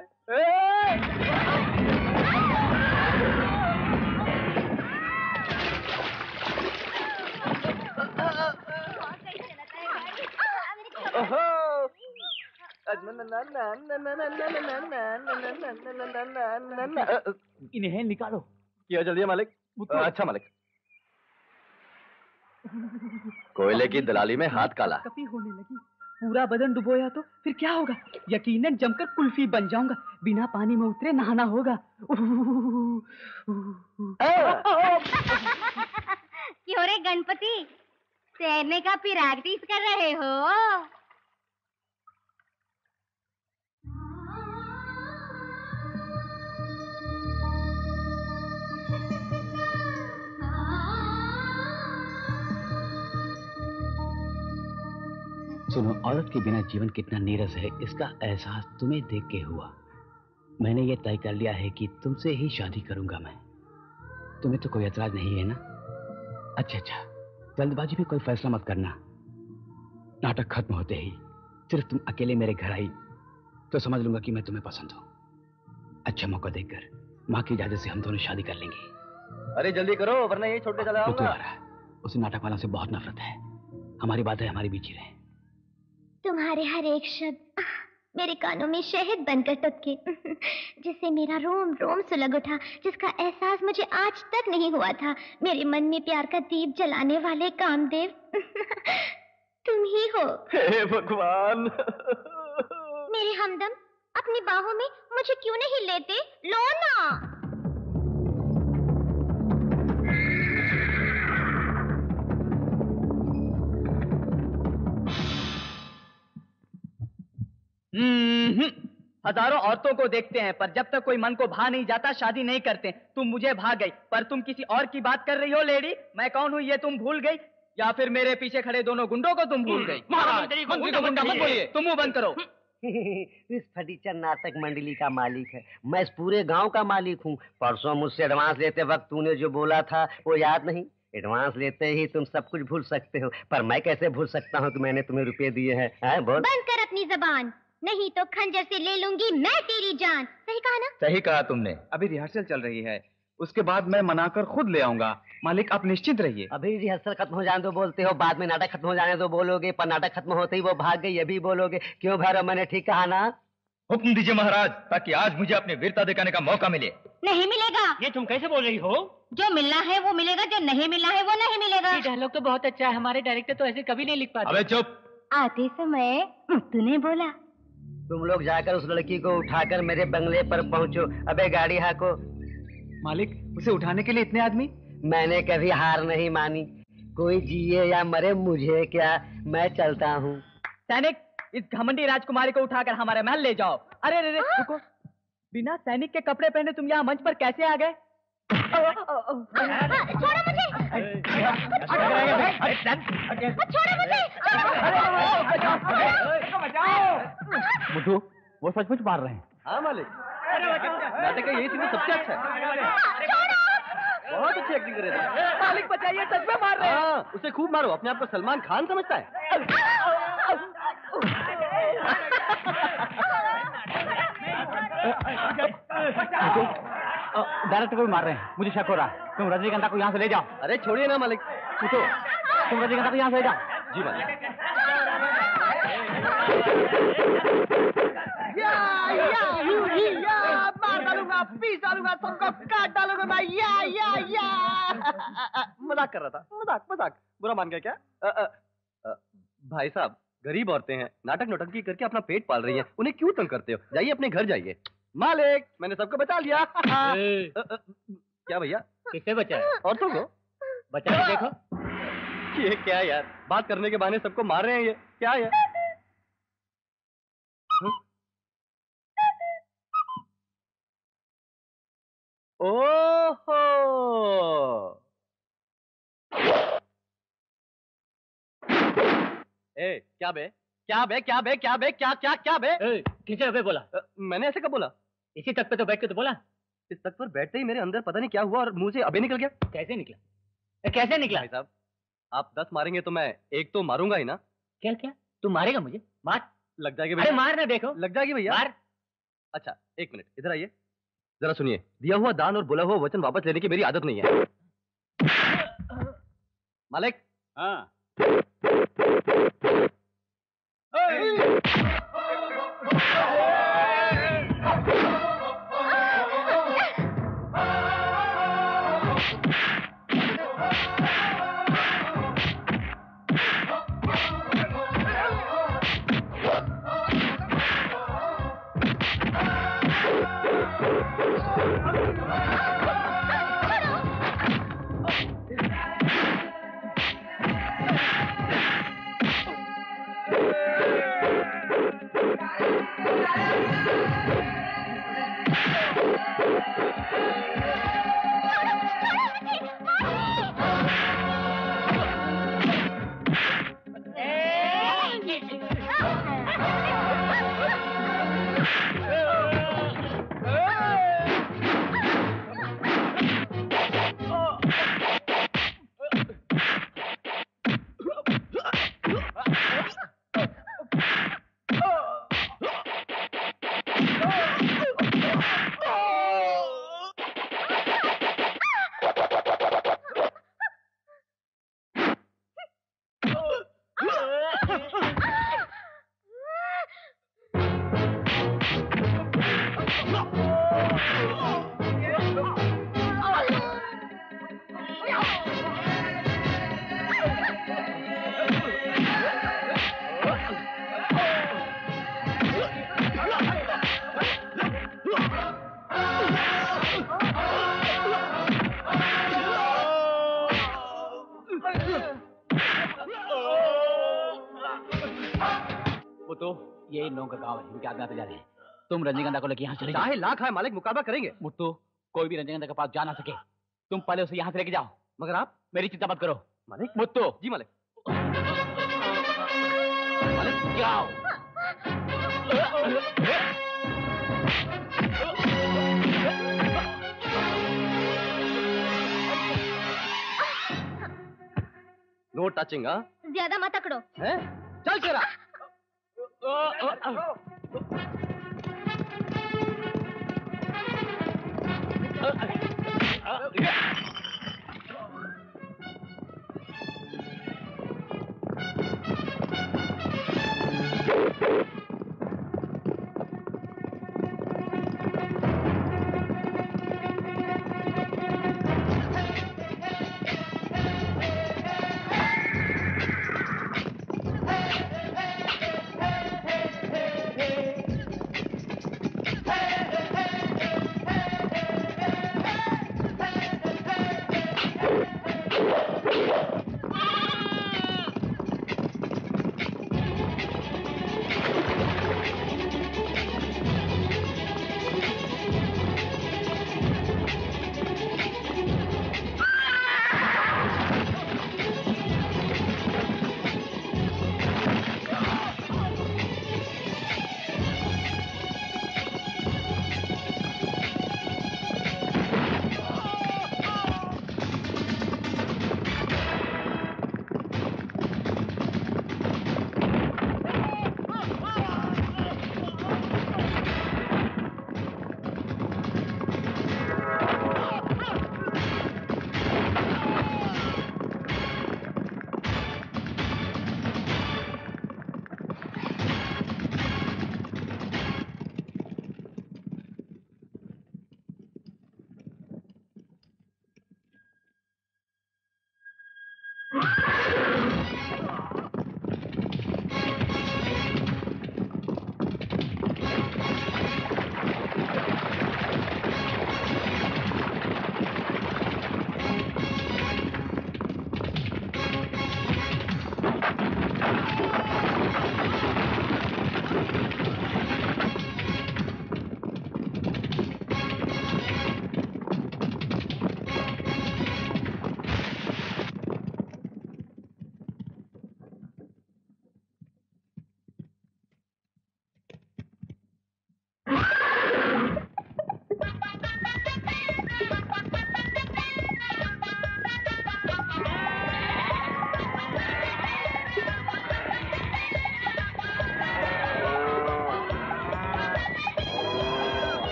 Speaker 1: इन्हें निकालो।
Speaker 3: किया जल्दी मालिक। अच्छा मालिक। कोयले की दलाली में हाथ काला।
Speaker 5: कपी होने लगी, पूरा बदन डुबोया तो फिर क्या होगा? यकीनन जमकर कुल्फी बन जाऊंगा। बिना पानी में उतरे नहाना होगा।
Speaker 4: क्यों रे गणपति, तैरने का प्रैक्टिस कर रहे हो?
Speaker 6: सुनो, औरत के बिना जीवन कितना नीरस है, इसका एहसास तुम्हें देख के हुआ। मैंने ये तय कर लिया है कि तुमसे ही शादी करूंगा मैं। तुम्हें तो कोई एतराज नहीं है ना? अच्छा, जल्दबाजी में कोई फैसला मत करना। नाटक खत्म होते ही सिर्फ तुम अकेले मेरे घर आई तो समझ लूंगा कि मैं तुम्हें पसंद हूं। अच्छा मौका देखकर माँ की इजाजत से हम दोनों शादी कर लेंगे।
Speaker 3: अरे जल्दी करो वरना यही छोड़ के चला
Speaker 6: ऋतु
Speaker 3: आऊंगा।
Speaker 6: आ रहा है, उसे नाटक वालों से बहुत नफरत है। हमारी बातें हमारे बीच ही रहे।
Speaker 4: तुम्हारे हर एक शब्द मेरे कानों में शहद बनकर टपके, जिससे मेरा रोम रोम सुलग उठा, जिसका एहसास मुझे आज तक नहीं हुआ था। मेरे मन में प्यार का दीप जलाने वाले कामदेव तुम ही हो।
Speaker 3: हे भगवान।
Speaker 4: मेरे हमदम अपनी बाहों में मुझे क्यों नहीं लेते? लो ना।
Speaker 5: हजारों औरतों को देखते हैं पर जब तक कोई मन को भा नहीं जाता शादी नहीं करते। तुम मुझे भा गई पर तुम किसी और की बात कर रही हो लेडी। मैं कौन हूँ ये तुम भूल गई या फिर मेरे पीछे खड़े दोनों गुंडों को तुम भूल गई? मंत्री को गुंडा मत बोलिए। तुम मुंह बंद करो।
Speaker 8: इस फटीचर नाटक मंडली का मालिक है, मैं इस पूरे गांव का मालिक हूँ। परसों मुझसे एडवांस लेते वक्त तूने जो बोला था वो याद नहीं? एडवांस लेते ही तुम सब कुछ भूल सकते हो, पर मैं कैसे भूल सकता हूँ कि मैंने तुम्हें रुपए दिए हैं? बोल।
Speaker 4: बंद कर अपनी जबान, नहीं तो खंजर से ले लूंगी मैं तेरी जान। सही कहा ना?
Speaker 3: सही कहा तुमने।
Speaker 9: अभी रिहर्सल चल रही है, उसके बाद मैं मनाकर खुद ले आऊंगा। मालिक आप निश्चिंत रहिए।
Speaker 8: अभी रिहर्सल खत्म हो जाने दो बोलते हो, बाद में नाटक खत्म हो जाने दो बोलोगे, पर नाटक खत्म होते ही वो भाग गई ये भी बोलोगे। क्यों भैरव, मैंने ठीक कहा ना?
Speaker 3: हुक्म दीजिए महाराज, ताकि आज मुझे अपनी वीरता दिखाने का मौका मिले।
Speaker 4: नहीं मिलेगा।
Speaker 7: ये तुम कैसे बोल रही हो?
Speaker 4: जो मिलना है वो मिलेगा, जो नहीं मिलना है वो नहीं मिलेगा।
Speaker 7: ये डायलॉग तो बहुत अच्छा है, हमारे डायरेक्टर तो ऐसे कभी नहीं लिख पाते।
Speaker 3: अबे चुप।
Speaker 4: आते समय तूने बोला।
Speaker 8: तुम लोग जाकर उस लड़की को उठाकर मेरे बंगले पर पहुंचो। अबे गाड़ी हाको।
Speaker 9: मालिक उसे उठाने के लिए इतने आदमी?
Speaker 8: मैंने कभी हार नहीं मानी, कोई जिए या मरे मुझे क्या, मैं चलता हूँ।
Speaker 5: सैनिक, इस घमंडी राजकुमारी को उठाकर हमारे महल ले जाओ। अरे रे रुको, बिना सैनिक के कपड़े पहने तुम यहाँ मंच पर कैसे आ गए?
Speaker 4: छोड़ो मुझे।
Speaker 6: मुझे वो सचमुच मार रहे हैं।
Speaker 3: हाँ मालिक, नाटक का यही सीन सबसे अच्छा है। बहुत अच्छी एक्टिंग कर रहे थे।
Speaker 5: मालिक बचाइए, सच में मार रहे हैं।
Speaker 3: हाँ, उसे खूब मारो, अपने आप को सलमान खान समझता है।
Speaker 6: डायरेक्टर को भी मार रहे हैं, मुझे शक हो रहा है। तुम रजनीगंधा को यहाँ से ले जाओ।
Speaker 3: अरे छोड़िए ना मालिक,
Speaker 6: उठो, तुम रजनीगंधा को यहाँ से ले जाओ।
Speaker 3: जी मालिक।
Speaker 5: मार डालूंगा, पीस डालूंगा, सबको काट डालूंगा मैं।
Speaker 3: मजाक कर रहा था, मजाक। बुरा मान गया क्या? भाई साहब, गरीब औरतें हैं, नाटक नौटंकी करके अपना पेट पाल रही हैं, उन्हें क्यों तंग करते हो? जाइए अपने घर जाइए। मालिक, मैंने सबको बचा लिया। क्या भैया?
Speaker 7: किससे बचाए?
Speaker 3: औरतों को
Speaker 7: बचा के देखो।
Speaker 3: ये क्या यार, बात करने के बहाने सबको मार रहे हैं, ये क्या है? ओहो, ए क्या बे?
Speaker 7: किसे अबे बोला?
Speaker 3: मैंने ऐसे कब बोला?
Speaker 7: इसी तक पे तो बैठ के तो बोला।
Speaker 3: इस तक पर बैठते ही मेरे अंदर पता नहीं क्या हुआ और मुंह से अबे निकल गया।
Speaker 7: कैसे निकला? कैसे निकला?
Speaker 3: भाई साहब, आप 10 मारेंगे तो मैं एक तो मारूंगा ही ना।
Speaker 7: क्या तू मारेगा मुझे? मार।
Speaker 3: लग जाएगी
Speaker 7: अरे
Speaker 3: भैया।
Speaker 7: मार ना, देखो
Speaker 3: लग जाएगी भैया।
Speaker 7: मार।
Speaker 3: अच्छा, एक मिनट इधर आइए, जरा सुनिए। दिया हुआ दान और बोला हुआ वचन वापस लेने की मेरी आदत नहीं है। मालिक।
Speaker 6: हाँ। ये इन लोगों का गाँव है, इनके आगे आते जा रहे हैं। तुम रजनीगंधा को लेके यहाँ चले जाओ।
Speaker 3: चाहे लाख है मालिक, मुकाबला करेंगे।
Speaker 6: मुट्टू, कोई भी रजनीगंधा के पास जा ना सके, तुम पहले उसे यहाँ से लेके जाओ।
Speaker 3: मगर आप?
Speaker 6: मेरी चिंता मत करो
Speaker 3: मालिक।
Speaker 6: मुट्टू।
Speaker 3: जी मालिक।
Speaker 6: मालिक जाओ।
Speaker 3: No touching. हाँ,
Speaker 4: ज्यादा मत अकड़ो।
Speaker 3: हैं? चल चला।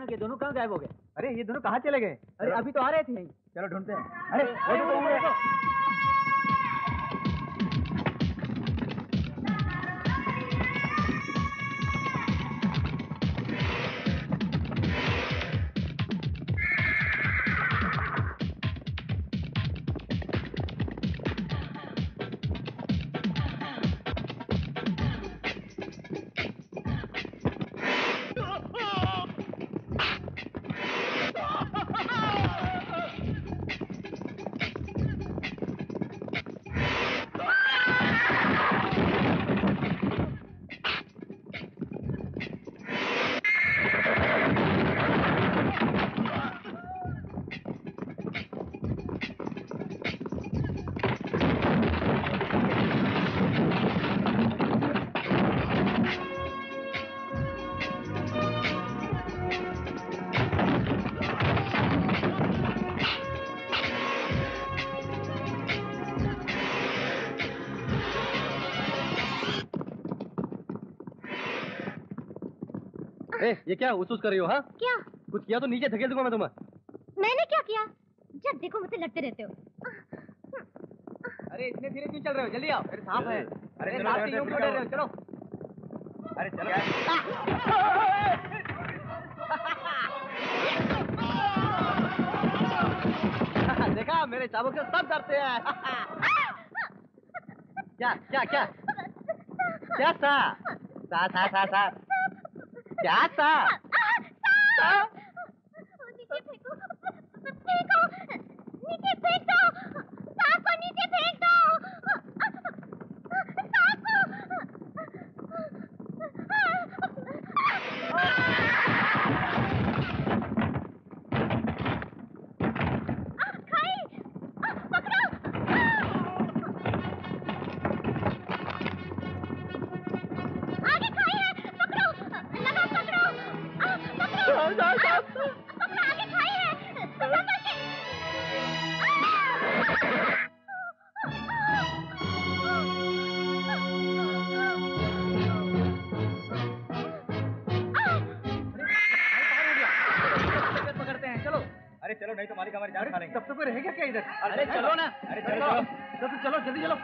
Speaker 7: अचानक ये दोनों कहाँ गायब हो गए?
Speaker 5: अरे ये दोनों कहाँ चले गए? अरे अभी तो आ रहे थे। चलो ढूंढते हैं। अरे वो देखो।
Speaker 3: ये क्या उस कर रही हो? हाँ
Speaker 4: क्या?
Speaker 3: कुछ किया तो नीचे धकेल दूंगा मैं तुम्हें।
Speaker 4: मैंने क्या किया? जब देखो मुझसे लड़ते रहते हो।
Speaker 5: अरे इतने धीरे क्यों चल रहे हो? जल्दी आओ। अरे साफ है। अरे साफ से यूं क्यों डर रहे हो? चलो। अरे चलो। देखा मेरे चाबुक से सब डरते हैं। क्या क्या क्या क्या सा सा सा सा सा क्या सा
Speaker 4: नीचे फेंको, फेंको, नीचे फेंक दो, सांप को नीचे फेंक दो, सांप को। खाई, पकड़ो। आगे खाई है, पकड़ो, लगाओ, पकड़ो, पकड़ो, पकड़ो, आगे खाई है, पकड़ो करके।
Speaker 5: पकड़ते हैं। चलो। अरे चलो नहीं तो मालिक हमारी जान खा लेंगे। तब तो कोई रहेगा क्या इधर? अरे चलो ना। अरे चलो चलो जल्दी चलो।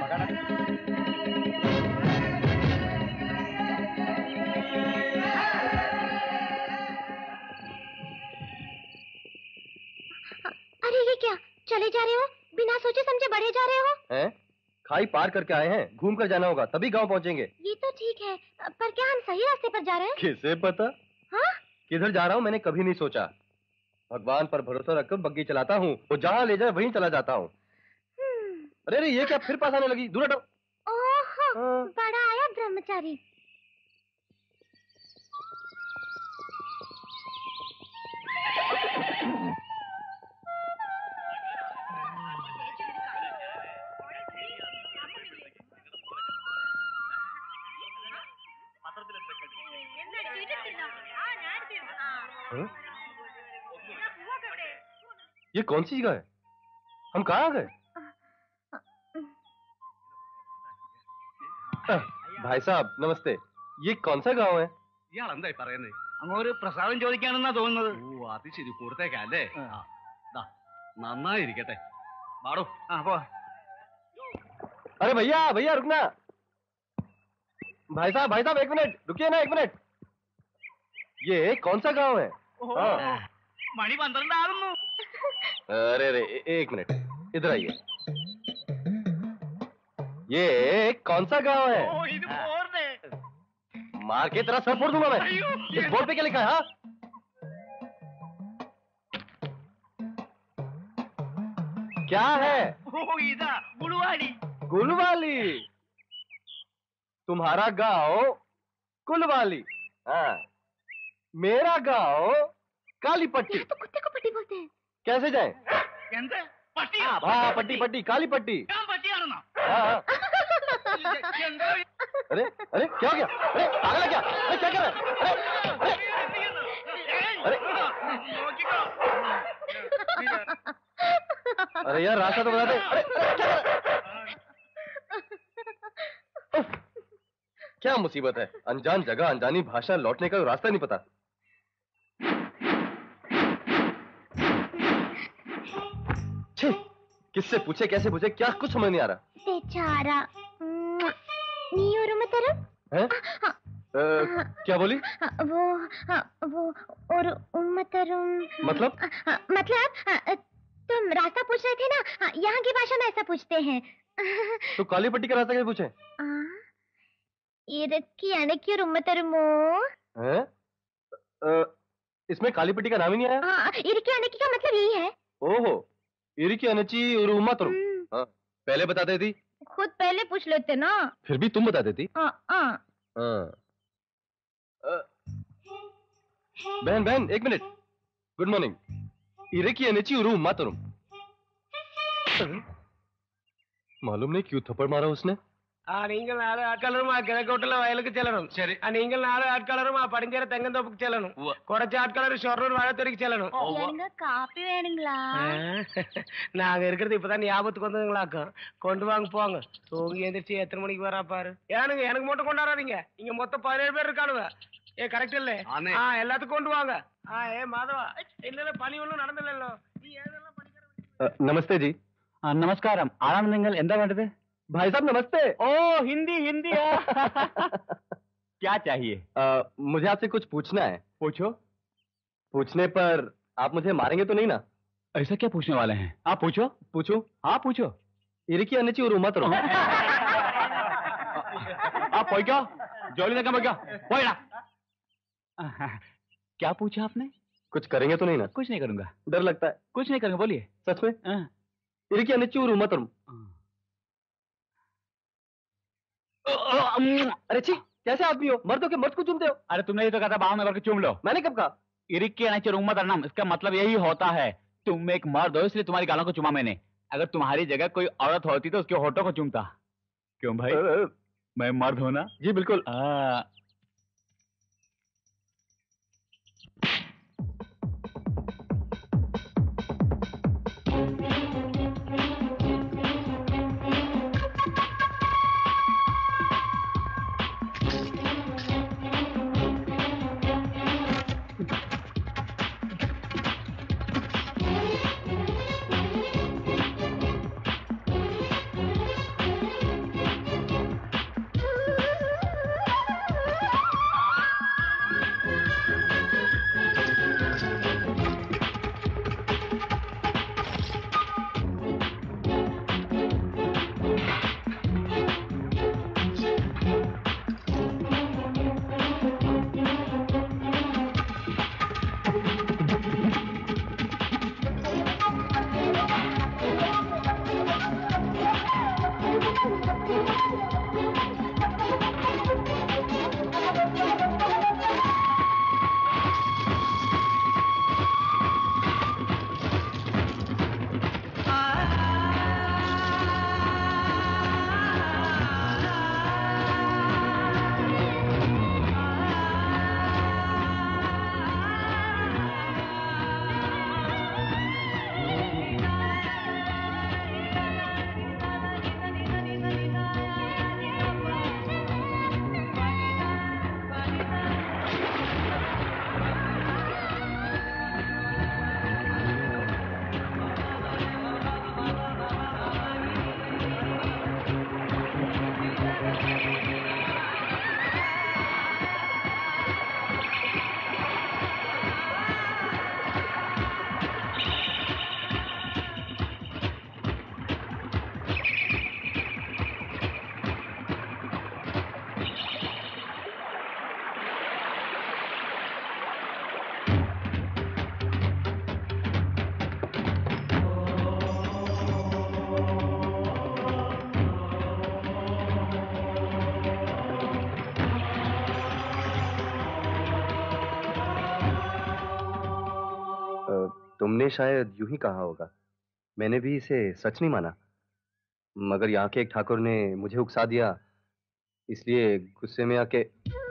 Speaker 4: अरे ये क्या? चले जा रहे हो? बिना सोचे समझे बढ़े जा रहे हो?
Speaker 3: हैं? खाई पार करके आए हैं, घूम कर जाना होगा तभी गांव पहुंचेंगे।
Speaker 4: ये तो ठीक है, पर क्या हम सही रास्ते पर जा रहे हैं?
Speaker 3: किसे पता?
Speaker 4: हाँ?
Speaker 3: किधर जा रहा हूँ मैंने कभी नहीं सोचा। भगवान पर भरोसा रखकर बग्गी चलाता हूँ, वो जहाँ ले जाए वहीं चला जाता हूँ। अरे अरे ये क्या फिर पास आने लगी? दूर हटो।
Speaker 4: ओहो, बड़ा आया ब्रह्मचारी।
Speaker 3: ये कौन सी जगह है? हम कहाँ आ गए? भाई साहब नमस्ते, ये कौन सा गांव है?
Speaker 6: ഇയാളെന്തായി പറയുന്നത്? അങ്ങോട്ട് പ്രസാദം ചോദിക്കാണെന്നാ തോന്നുന്നത്. ഓ അത് ശരി, കൊടുത്തേക്കല്ലേ. നന്നായിരിക്കട്ടെ. വാടോ. പോ.
Speaker 3: अरे भैया भैया रुकना। भाई साहब एक मिनट रुकिए ना, एक मिनट। ये कौन सा गांव है?
Speaker 6: മണി 12 ആകുന്നു.
Speaker 3: अरे अरे एक मिनट इधर आइए। ये कौन सा गांव है?
Speaker 6: ഇത് പോർന്നെ.
Speaker 3: मार के तेरा सर फोड़ दूंगा मैं। इस बोर्ड पे क्या लिखा है? हाँ क्या है?
Speaker 6: ഇതാ ഗുളുവാടി.
Speaker 3: गुलवाली। तुम्हारा गांव कुलवाली। हाँ मेरा गांव कालीपट्टी।
Speaker 4: यहाँ तो कुत्ते को पट्टी बोलते हैं।
Speaker 3: कैसे जाएं?
Speaker 6: എന്ത്? പട്ടി.
Speaker 3: हाँ पट्टी पट्टी काली पट्टी।
Speaker 6: ഞാൻ പട്ടിയാണെന്നോ?
Speaker 3: हाँ
Speaker 6: എന്താ?
Speaker 3: अरे अरे क्या हो गया? अरे पागल है क्या? अरे क्या कर रहा है? अरे
Speaker 6: നോക്കിക്കോ.
Speaker 3: अरे यार रास्ता तो बता दे। अरे क्या कर रहा है? उफ, क्या मुसीबत है, अनजान जगह अनजानी भाषा, लौटने का रास्ता नहीं पता। किससे पूछे, कैसे पूछे, क्या कुछ समझ नहीं आ रहा।
Speaker 4: बेचारा।
Speaker 3: हैं? क्या बोली?
Speaker 4: वो और
Speaker 3: मतलब?
Speaker 4: मतलब तुम रास्ता पूछ रहे थे ना, यहाँ की भाषा में ऐसा पूछते हैं।
Speaker 3: तो काली पट्टी का रास्ता कैसे पूछे? हैं? इसमें काली पट्टी का नाम ही नहीं आया।
Speaker 4: इरकी अनकी का मतलब यही है।
Speaker 3: ओहो, इरकी अनची उरुमा तुम। हाँ, पहले बता देती।
Speaker 4: खुद पहले पूछ लेते ना।
Speaker 3: फिर भी तुम बता देती।
Speaker 4: हाँ।
Speaker 3: बहन बहन एक मिनट। Good morning. इरकी अनची उरुमा तुम। मालूम नहीं क्यों थप्पड़ मारा उसने।
Speaker 10: நீங்கள் 4 ஆட்களும் கிழக்கோட்டில் வயலுக்கு செல்லணும். சரி. நீங்கள் 4 ஆட்களும் படிஞ்சேர தெங்கந்தோப்புக்கு செல்லணும். குறைச்ச ஆட்களும் ஷொர்ணூர் வாழைத்துறைக்கு செல்லணும்.
Speaker 4: எனக்கு காப்பி வேணுங்களா?
Speaker 10: நாங்க இருக்கிறது இப்பதான் ஞாபகத்துக்கு வந்ததுங்களாக்கும். கொண்டு வாங்க போங்க. தூங்கி எந்திரிச்சு எத்தனை மணிக்கு வரா பாரு. ஏனுங்க எனக்கு மட்டும் கொண்டாடாதீங்க. இங்க மொத்தம் 17 பேர் இருக்கானுங்க. கரெக்ட் இல்ல? எல்லாத்துக்கும் கொண்டு வாங்க. மாதவா இல்ல பணி ஒன்றும் நடந்திല്ലല്ലോ. நீ ஏதெல்லாம் படிக்கிற.
Speaker 3: नमस्ते जी।
Speaker 6: नमस्कारम आनंद എന്താ വേണ്ടത്?
Speaker 3: भाई साहब नमस्ते।
Speaker 1: ओ हिंदी हिंदी क्या चाहिए?
Speaker 3: मुझे आपसे कुछ पूछना है।
Speaker 1: पूछो।
Speaker 3: पूछने पर आप मुझे मारेंगे तो नहीं ना?
Speaker 6: ऐसा क्या पूछने वाले हैं? आप पूछो।
Speaker 3: पूछूं?
Speaker 6: हाँ पूछो।
Speaker 3: इरकी अनची उरुमा तुम।
Speaker 6: आप पोई क्या? जोली लगा क्या? पोई ना। क्या पूछा आपने?
Speaker 3: कुछ करेंगे तो नहीं ना?
Speaker 6: कुछ नहीं करूंगा।
Speaker 3: डर लगता है।
Speaker 6: कुछ नहीं करूंगा, बोलिए।
Speaker 3: सच में? इरकी अनची उरुमा तुम। अरे छी, कैसे आदमी हो? मर्दों के मर्द को चूमते हो।
Speaker 6: अरे तुमने ये तो कहा था बाहों में भर के चूम लो।
Speaker 3: मैंने कब कहा?
Speaker 6: इरिक्की अनची उरुमा तरनम, इसका मतलब यही होता है तुम एक मर्द हो इसलिए तुम्हारी गालों को चुमा मैंने। अगर तुम्हारी जगह कोई औरत होती तो उसके होठों को चूमता। क्यों भाई? मैं मर्द हूं ना?
Speaker 3: जी बिल्कुल। तुमने शायद यूं ही कहा होगा। मैंने भी इसे सच नहीं माना, मगर यहाँ के एक ठाकुर ने मुझे उकसा दिया, इसलिए गुस्से में आके।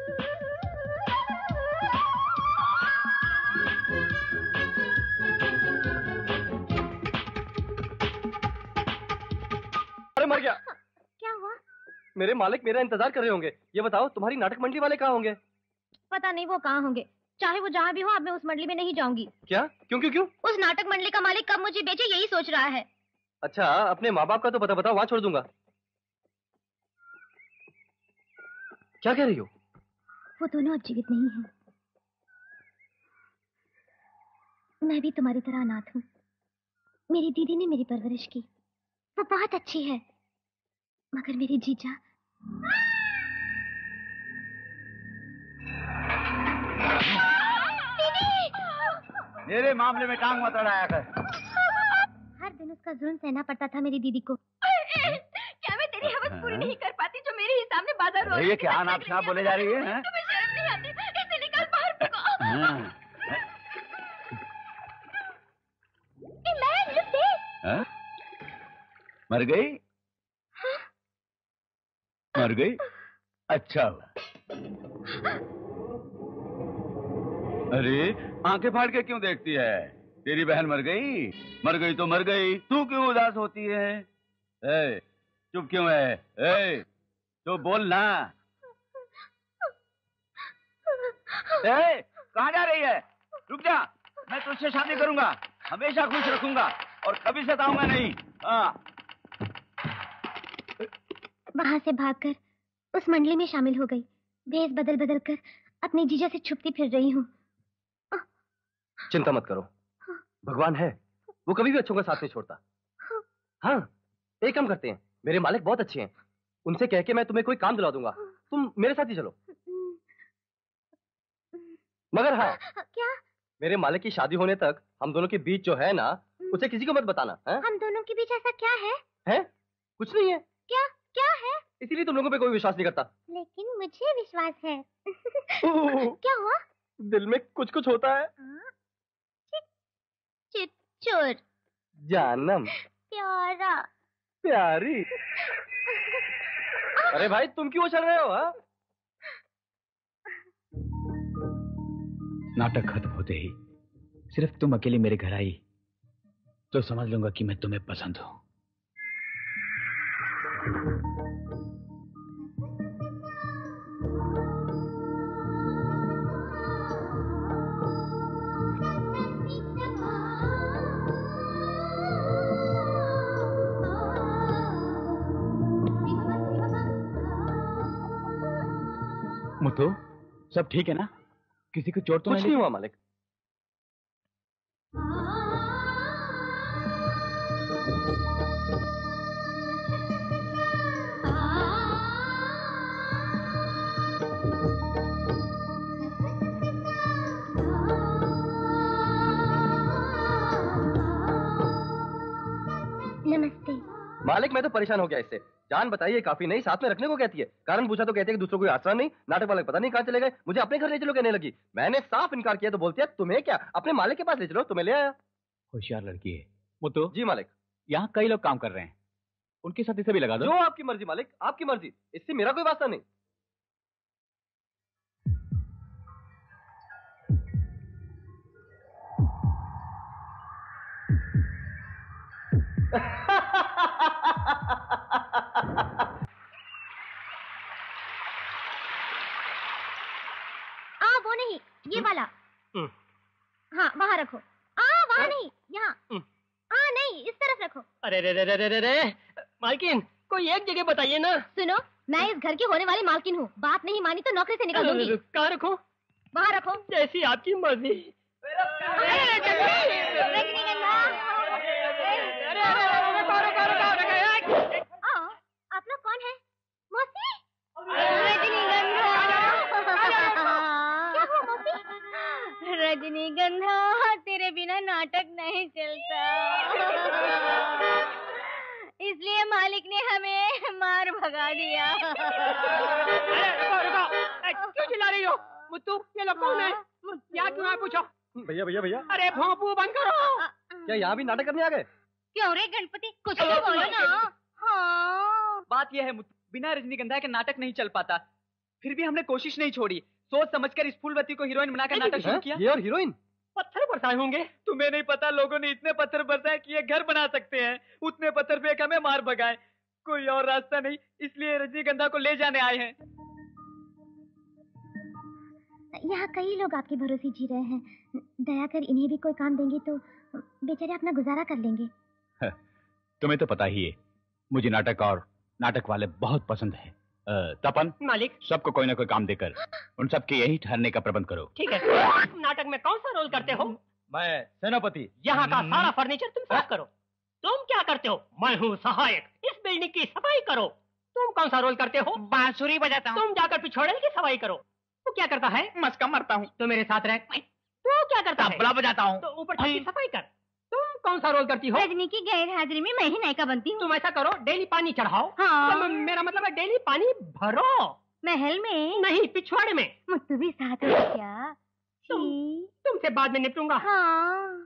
Speaker 3: अरे मर गया।
Speaker 4: क्या हुआ?
Speaker 3: मेरे मालिक मेरा इंतजार कर रहे होंगे। ये बताओ तुम्हारी नाटक मंडली वाले कहाँ होंगे?
Speaker 4: पता नहीं वो कहाँ होंगे। चाहे वो जहाँ भी हो, अब मैं उस मंडली में नहीं जाऊंगी।
Speaker 3: क्या? क्यों क्यों क्यों?
Speaker 4: उस नाटक मंडली का मालिक कब मुझे बेचे यही सोच रहा है।
Speaker 3: अच्छा, अपने माँ बाप का तो पता बताओ, वहां छोड़ दूंगा। क्या कह रही हो?
Speaker 4: वो दोनों अब जीवित नहीं हैं। मैं भी तुम्हारी तरह अनाथ हूँ। मेरी दीदी ने मेरी परवरिश की, वो बहुत अच्छी है, मगर मेरी जीजा।
Speaker 6: मेरे मामले में टांग मत अड़ाया कर।
Speaker 4: हर दिन उसका जुल्म सहना पड़ता था मेरी दीदी को। क्या मैं तेरी हवस पूरी नहीं कर पाती जो मेरे ही सामने बाजार रोड
Speaker 6: ये क्या नाप छाप बोले जा रही है?
Speaker 4: तुम्हें शर्म नहीं आती? इसे निकाल बाहर फेंको।
Speaker 6: मर गई? मर गई? अच्छा हुआ। अरे आंखें फाड़ के क्यों देखती है? तेरी बहन मर गई? मर गई तो मर गई, तू क्यों उदास होती है? ए, चुप क्यों है? तो बोल ना। कहाँ जा रही है? रुक जा, मैं तुझसे शादी करूंगा, हमेशा खुश रखूंगा और कभी सताऊंगा नहीं।
Speaker 4: वहां से भागकर उस मंडली में शामिल हो गई। भेष बदल बदल कर अपने जीजा से छुपती फिर रही हूँ।
Speaker 3: चिंता मत करो, भगवान है, वो कभी भी अच्छों का साथ नहीं छोड़ता। हाँ, एक काम करते हैं, मेरे मालिक बहुत अच्छे हैं, उनसे कह के मैं तुम्हें कोई काम दिला दूंगा, तुम मेरे साथ ही चलो। मगर हाँ,
Speaker 4: क्या?
Speaker 3: मेरे मालिक की शादी होने तक हम दोनों के बीच जो है ना, उसे किसी को मत बताना। है? हम
Speaker 4: दोनों के बीच ऐसा क्या है?
Speaker 3: हैं? कुछ नहीं है।
Speaker 4: क्या? क्या है?
Speaker 3: इसीलिए तुम लोगों पे कोई विश्वास नहीं करता।
Speaker 4: लेकिन मुझे विश्वास है। क्या हुआ?
Speaker 3: दिल में कुछ कुछ होता है।
Speaker 4: चिच्चुर,
Speaker 3: जानम,
Speaker 4: प्यारा,
Speaker 3: प्यारी। अरे भाई, तुम क्यों चल रहे हो? हा?
Speaker 7: नाटक खत्म होते ही सिर्फ तुम अकेली मेरे घर आई तो समझ लूंगा कि मैं तुम्हें पसंद हूं। मुत्तू, सब ठीक है ना? किसी को चोट तो
Speaker 3: नहीं हुआ मालिक।
Speaker 4: नमस्ते।
Speaker 3: मालिक, मैं तो परेशान हो गया इससे। जान बताइए काफी नहीं, साथ में रखने को कहती है। कारण पूछा तो कहते हैं कि दूसरों को आसरा नहीं। नाटक वाले पता नहीं कहाँ चले गए, मुझे अपने घर ले चलो कहने लगी। मैंने साफ इनकार किया तो बोलती है तुम्हें क्या, अपने मालिक के पास ले चलो, तुम्हें ले आया।
Speaker 7: होशियार लड़की है। मुत्तू
Speaker 3: जी मालिक।
Speaker 7: यहाँ कई लोग काम कर रहे हैं, उनके साथ इसे भी लगा दो।
Speaker 3: जो आपकी मर्जी मालिक, आपकी मर्जी, इससे मेरा कोई वास्ता नहीं।
Speaker 4: वो नहीं, ये वाला। हाँ, वहाँ रखो। वहाँ नहीं, यहाँ। नहीं, इस तरफ रखो।
Speaker 2: अरे रे रे रे रे रे, मालकिन कोई एक जगह बताइए ना।
Speaker 4: सुनो, मैं इस घर की होने वाली मालकिन हूँ, बात नहीं मानी तो नौकरी से निकाल दूंगी।
Speaker 2: कहाँ रखो?
Speaker 4: वहाँ रखो।
Speaker 2: जैसी आपकी मर्जी।
Speaker 4: आप लोग कौन है? मौसी? रजनीगंधा, तेरे बिना नाटक नहीं चलता, इसलिए मालिक ने हमें मार भगा दिया।
Speaker 2: क्यों चिल्ला रही हो? मुत्तू, ये लोग कौन है? यहाँ क्यों आए पूछो?
Speaker 3: भैया भैया भैया,
Speaker 2: अरे भोंपू बंद करो।
Speaker 3: क्या यहाँ भी नाटक करने आ गए?
Speaker 4: क्यों रे गणपति, कुछ तो बोलो ना। हाँ,
Speaker 5: बात यह है मुत्तू, बिना रजनीगंधा के नाटक नहीं चल पाता। फिर भी हमने कोशिश नहीं छोड़ी, सोच समझकर इस फूलवती को हीरोइन बनाकर नाटक शुरू किया।
Speaker 3: ये और हीरोइन?
Speaker 2: पत्थर बरसाए होंगे।
Speaker 5: तुम्हें नहीं पता, लोगों ने इतने पत्थर बरसाए कि ये घर बना सकते हैं। उतने पत्थर फेंक हमें मार भगाए, कोई और रास्ता नहीं, इसलिए रजनीगंधा को ले जाने आए हैं।
Speaker 4: यहाँ कई लोग आपके भरोसे जी रहे हैं, दया कर इन्हें भी कोई काम देंगे तो बेचारे अपना गुजारा कर लेंगे।
Speaker 11: तुम्हें तो पता ही है, मुझे नाटक और नाटक वाले बहुत पसंद है। तपन,
Speaker 2: मालिक,
Speaker 11: सबको कोई ना कोई काम देकर उन सबके यही ठहरने का प्रबंध करो।
Speaker 2: ठीक है। नाटक में कौन सा रोल करते हो?
Speaker 3: मैं सेनापति।
Speaker 2: यहाँ का सारा फर्नीचर तुम साफ करो। तुम क्या करते हो? मैं हूँ सहायक। इस बिल्डिंग की सफाई करो। तुम कौन सा रोल करते हो?
Speaker 1: बांसुरी बजाता हूँ।
Speaker 2: तुम जाकर पिछोड़े की सफाई करो। तू क्या करता है?
Speaker 1: मस्का मारता हूँ।
Speaker 2: तो मेरे साथ रह। तू क्या करता है?
Speaker 1: तबला बजाता हूँ।
Speaker 2: तो ऊपर छत की सफाई कर। तुम कौन सा रोल करती हो?
Speaker 4: रजनी की गैर हाजिरी में मैं ही नायिका बनती हूँ।
Speaker 2: तुम ऐसा करो, डेली पानी चढ़ाओ।
Speaker 4: हाँ।
Speaker 2: तो मेरा मतलब है डेली पानी भरो।
Speaker 4: महल में
Speaker 2: नहीं, पिछवाड़े में।
Speaker 4: मुझे भी साथ हो क्या?
Speaker 2: तुमसे बाद में निपटूंगा।
Speaker 4: हाँ।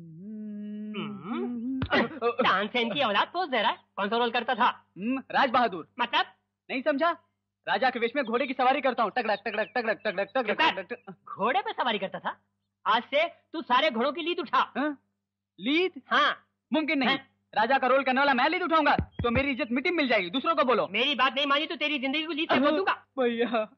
Speaker 2: तानसेन की औलाद पोज दे रहा है। कौन सा रोल करता था?
Speaker 5: राज बहादुर।
Speaker 2: मतलब
Speaker 5: नहीं समझा? राजा के वेश में घोड़े की सवारी करता हूँ। टकड़क टकड़क टकड़क टकड़क टकड़क।
Speaker 2: घोड़े पे सवारी करता था? आज से तू सारे घोड़ों की लीद उठा।
Speaker 5: लीद?
Speaker 2: हाँ।
Speaker 5: मुमकिन नहीं। राजा का रोल करने वाला मैं लीद उठाऊंगा तो मेरी इज्जत मिट्टी मिल जाएगी। दूसरों को बोलो।
Speaker 2: मेरी बात नहीं मानी तो तेरी जिंदगी को लीद से बोल दूंगा।
Speaker 5: भैया।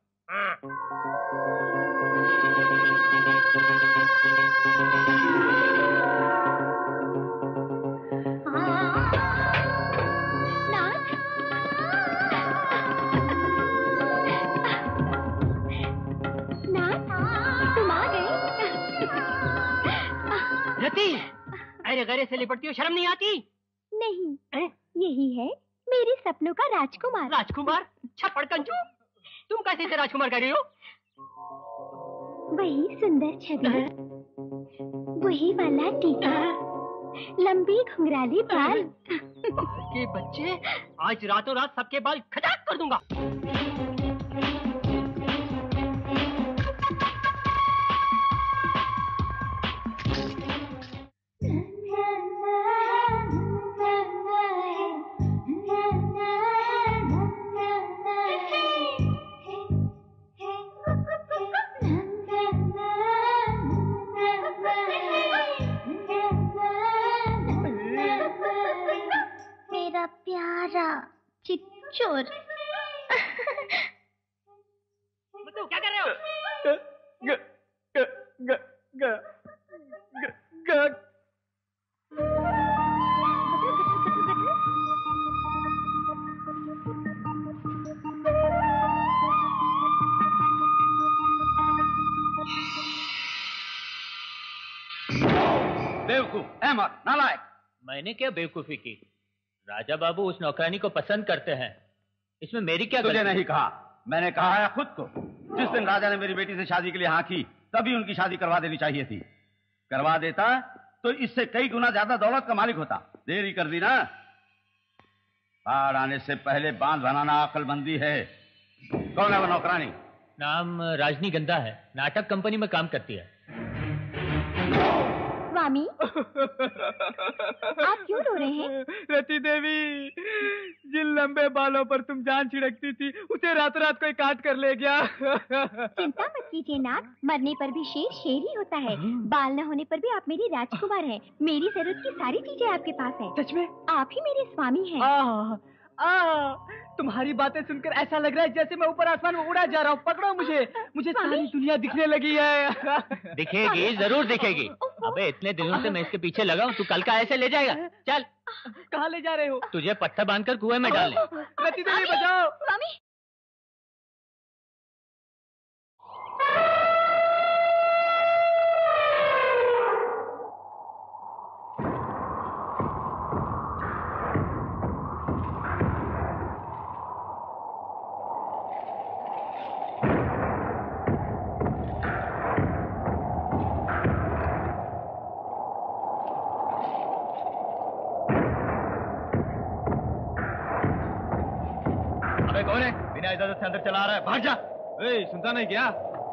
Speaker 2: अरे गरे से लिपटती हो, शर्म नहीं आती?
Speaker 4: नहीं, यही है मेरे सपनों का राजकुमार।
Speaker 2: राजकुमार? छप्पड़ कंजू, तुम कैसे इसे राजकुमार कर रही हो?
Speaker 4: वही सुंदर छवि, वही वाला टीका, लंबी घुंघराली बाल।
Speaker 2: के बच्चे, आज रातों रात सबके बाल खटाक कर दूंगा।
Speaker 4: मेरा प्यारा चिच्चोर।
Speaker 2: क्या कर रहे हो?
Speaker 6: बेवकूफ, अहमक, नालायक।
Speaker 7: मैंने क्या बेवकूफी की? राजा बाबू उस नौकरानी को पसंद करते हैं, इसमें मेरी क्या
Speaker 6: तुझे
Speaker 7: गलती?
Speaker 6: नहीं कहा, मैंने कहा है खुद को। जिस दिन राजा ने मेरी बेटी से शादी के लिए हाँ की तभी उनकी शादी करवा देनी चाहिए थी। करवा देता तो इससे कई गुना ज्यादा दौलत का मालिक होता। देरी कर दी ना। बाढ़ आने से पहले बांध बनाना अक्लमंदी है। कौन है वो नौकरानी?
Speaker 7: नाम राजनी गंधा है, नाटक कंपनी में काम करती है।
Speaker 4: स्वामी, आप क्यों रो रहे हैं?
Speaker 5: रति देवी, जिन लंबे बालों पर तुम जान छिड़कती थी उसे रात रात कोई काट कर ले गया।
Speaker 4: चिंता मत कीजिए नाथ, मरने पर भी शेर शेर ही होता है। बाल न होने पर भी आप मेरी राजकुमार हैं। मेरी जरूरत की सारी चीजें आपके पास है।
Speaker 5: सच में?
Speaker 4: आप ही मेरे स्वामी हैं।
Speaker 5: तुम्हारी बातें सुनकर ऐसा लग रहा है जैसे मैं ऊपर आसमान में उड़ा जा रहा हूँ। पकड़ो मुझे, मुझे सारी दुनिया दिखने लगी है।
Speaker 7: दिखेगी, जरूर दिखेगी। अबे इतने दिनों से मैं इसके पीछे लगा हूँ, तू कल का ऐसे ले जाएगा? चल।
Speaker 5: कहाँ ले जा रहे हो?
Speaker 7: तुझे पत्थर बांधकर कुएं में डाल।
Speaker 5: रति देवी बचाओ।
Speaker 4: स्वामी,
Speaker 3: कौन है? बिना इजाजत से अंदर चला रहा है, भाग जा। ए, सुनता नहीं क्या?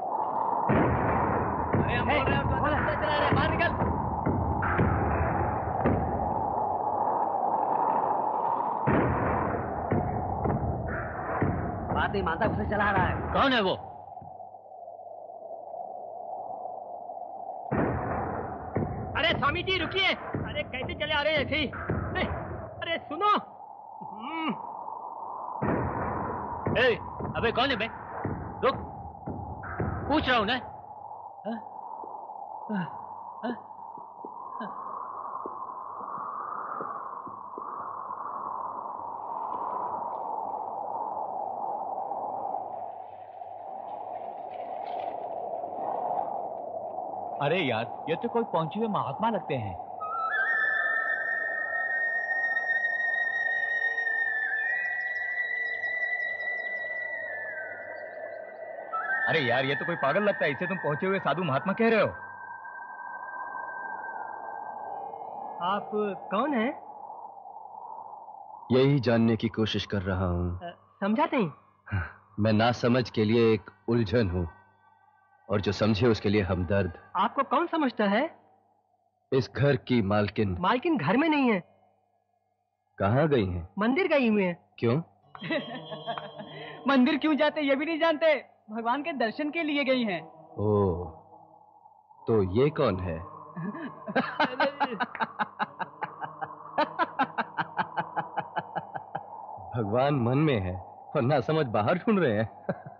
Speaker 5: अरे हम बोल रहे हैं, तू अंदर चला रहा है, बाहर निकल।
Speaker 8: बात नहीं मानता, उसे चला रहा है।
Speaker 7: कौन है वो?
Speaker 2: अरे स्वामी जी रुकिए। अरे कैसे चले आ रहे हैं ऐसे ही? अरे सुनो।
Speaker 7: ए, अबे कौन है बे? रुक, पूछ रहा हूँ ना।
Speaker 11: अरे यार, ये तो कोई पहुंचे हुए महात्मा लगते हैं। अरे यार, ये तो कोई पागल लगता है। इसे तुम पहुंचे हुए साधु महात्मा कह रहे हो?
Speaker 2: आप कौन हैं?
Speaker 3: यही जानने की कोशिश कर रहा हूँ।
Speaker 2: समझा नहीं।
Speaker 3: मैं ना समझ के लिए एक उलझन हूँ, और जो समझे उसके लिए हमदर्द।
Speaker 2: आपको कौन समझता है?
Speaker 3: इस घर की मालकिन।
Speaker 2: मालकिन घर में नहीं है।
Speaker 3: कहाँ गई हैं?
Speaker 2: मंदिर गई हुई है।
Speaker 3: क्यों?
Speaker 5: मंदिर क्यों जाते ये भी नहीं जानते। भगवान के दर्शन के लिए गई हैं।
Speaker 3: ओह, तो ये कौन है? भगवान मन में है और ना समझ बाहर ढूंढ रहे हैं।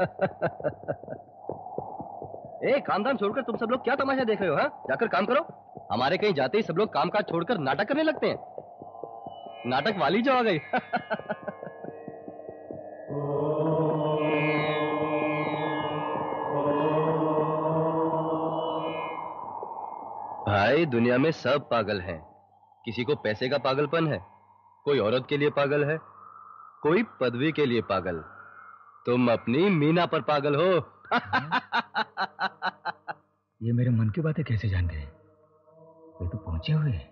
Speaker 3: ए, खानदान छोड़कर तुम सब लोग क्या तमाशा देख रहे हो? हाँ, जाकर काम करो। हमारे कहीं जाते ही सब लोग कामकाज छोड़कर नाटक करने लगते हैं। नाटक वाली जो आ गई। भाई, दुनिया में सब पागल हैं। किसी को पैसे का पागलपन है, कोई औरत के लिए पागल है, कोई पदवी के लिए पागल। तुम अपनी मीना पर पागल हो।
Speaker 11: ये मेरे मन की बातें कैसे जान गए? वे तो पहुंचे हुए हैं।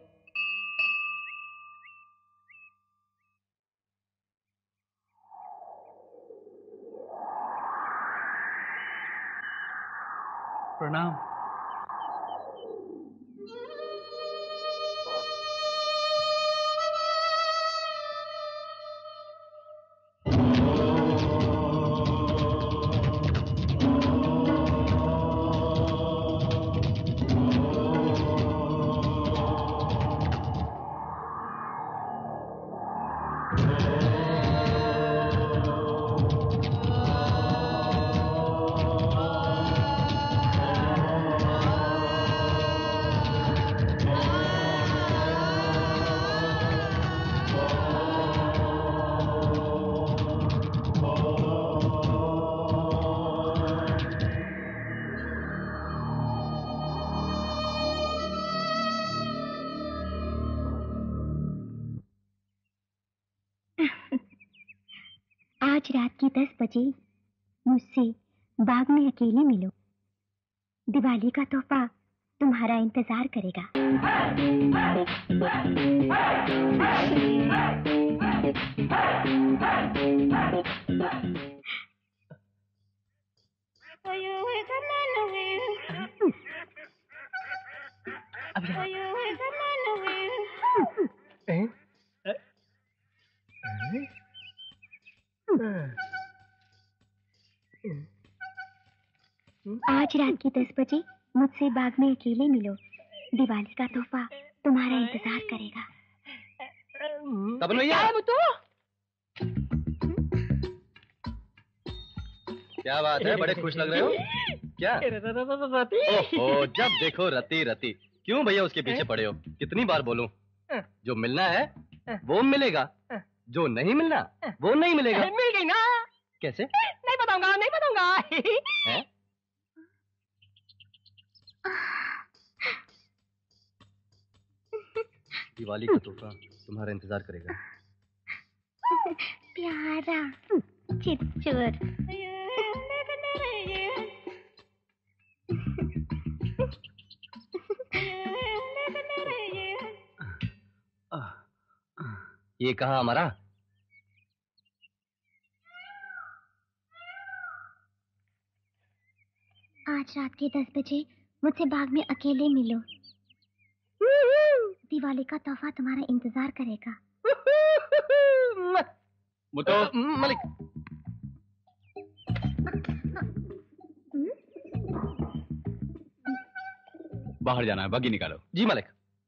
Speaker 9: प्रणाम।
Speaker 4: आज रात के 10 बजे मुझसे बाग में अकेले मिलो। दिवाली का तोहफा तुम्हारा इंतजार करेगा। आज रात के 10 बजे मुझसे बाग में अकेले मिलो। दिवाली का तोहफा तुम्हारा इंतजार करेगा।
Speaker 3: तपन भैया, क्या बात है? बड़े खुश लग रहे हो क्या? ओहो, जब देखो रति रति। क्यों भैया उसके पीछे पड़े हो? कितनी बार बोलूं? जो मिलना है वो मिलेगा, जो नहीं मिलना वो नहीं मिलेगा।
Speaker 2: मिल गई ना?
Speaker 3: कैसे?
Speaker 2: नहीं बताऊंगा, नहीं बताऊंगा।
Speaker 3: हैं? दिवाली का तोहफा तुम्हारा इंतजार करेगा।
Speaker 4: प्यारा चिच्चुर।
Speaker 3: ये कहाँ हमारा?
Speaker 4: आज रात के 10 बजे मुझसे बाग में अकेले मिलो। दिवाली का तोहफा तुम्हारा इंतजार करेगा।
Speaker 3: मलिक,
Speaker 11: बाहर जाना है, बग्गी निकालो।
Speaker 3: जी मालिक।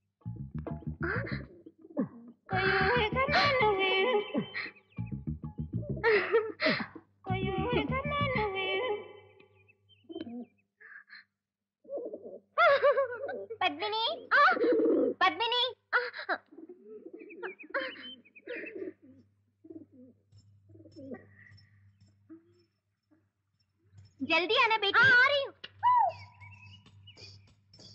Speaker 4: पद्मिनी, पद्मिनी, जल्दी आना बेटी। आ रही हूँ।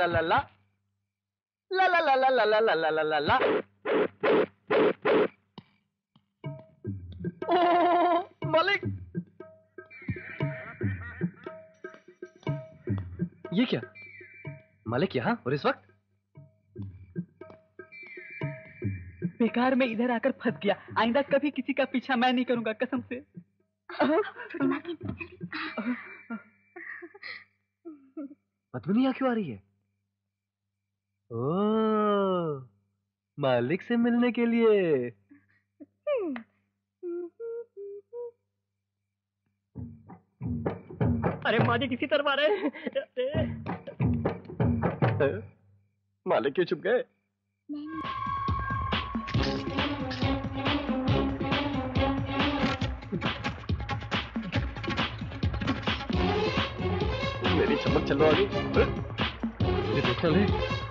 Speaker 3: ला ला ला ला ला ला ला ला ला ला ला ला ला। ओ मालिक, ये क्या? मालिक यहाँ और इस वक्त?
Speaker 5: बेकार में इधर आकर फंस गया। आइंदा कभी किसी का पीछा मैं नहीं करूंगा, कसम से।
Speaker 3: बदबू यहाँ क्यों आ रही है? ओ, मालिक से मिलने के लिए।
Speaker 2: अरे मालिक किसी तरफ आ रहे हैं।
Speaker 3: मालिक क्यों छुप गए? मेरी चमक चलो आगे। मुझे देखना ले।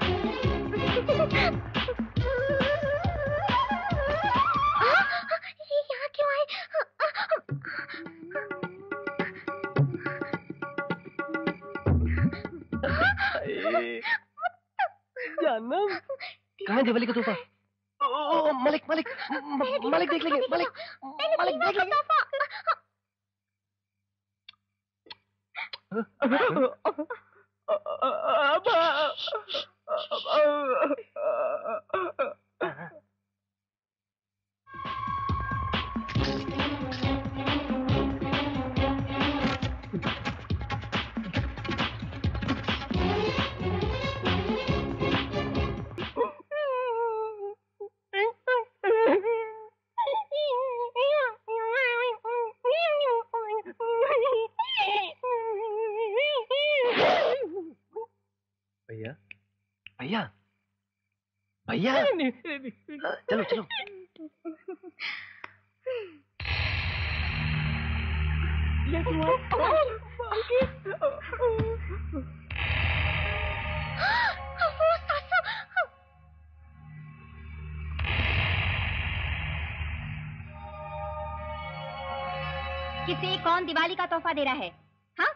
Speaker 4: ये यहाँ क्यों आए?
Speaker 3: जानम, कहाँ है दिवाली का तोहफा? ओ मालिक मालिक मालिक देख लेंगे। मालिक मालिक देख लेंगे। भैया भैया भैया, चलो चलो।
Speaker 4: किसे कौन दिवाली का तोहफा दे रहा है? हाँ,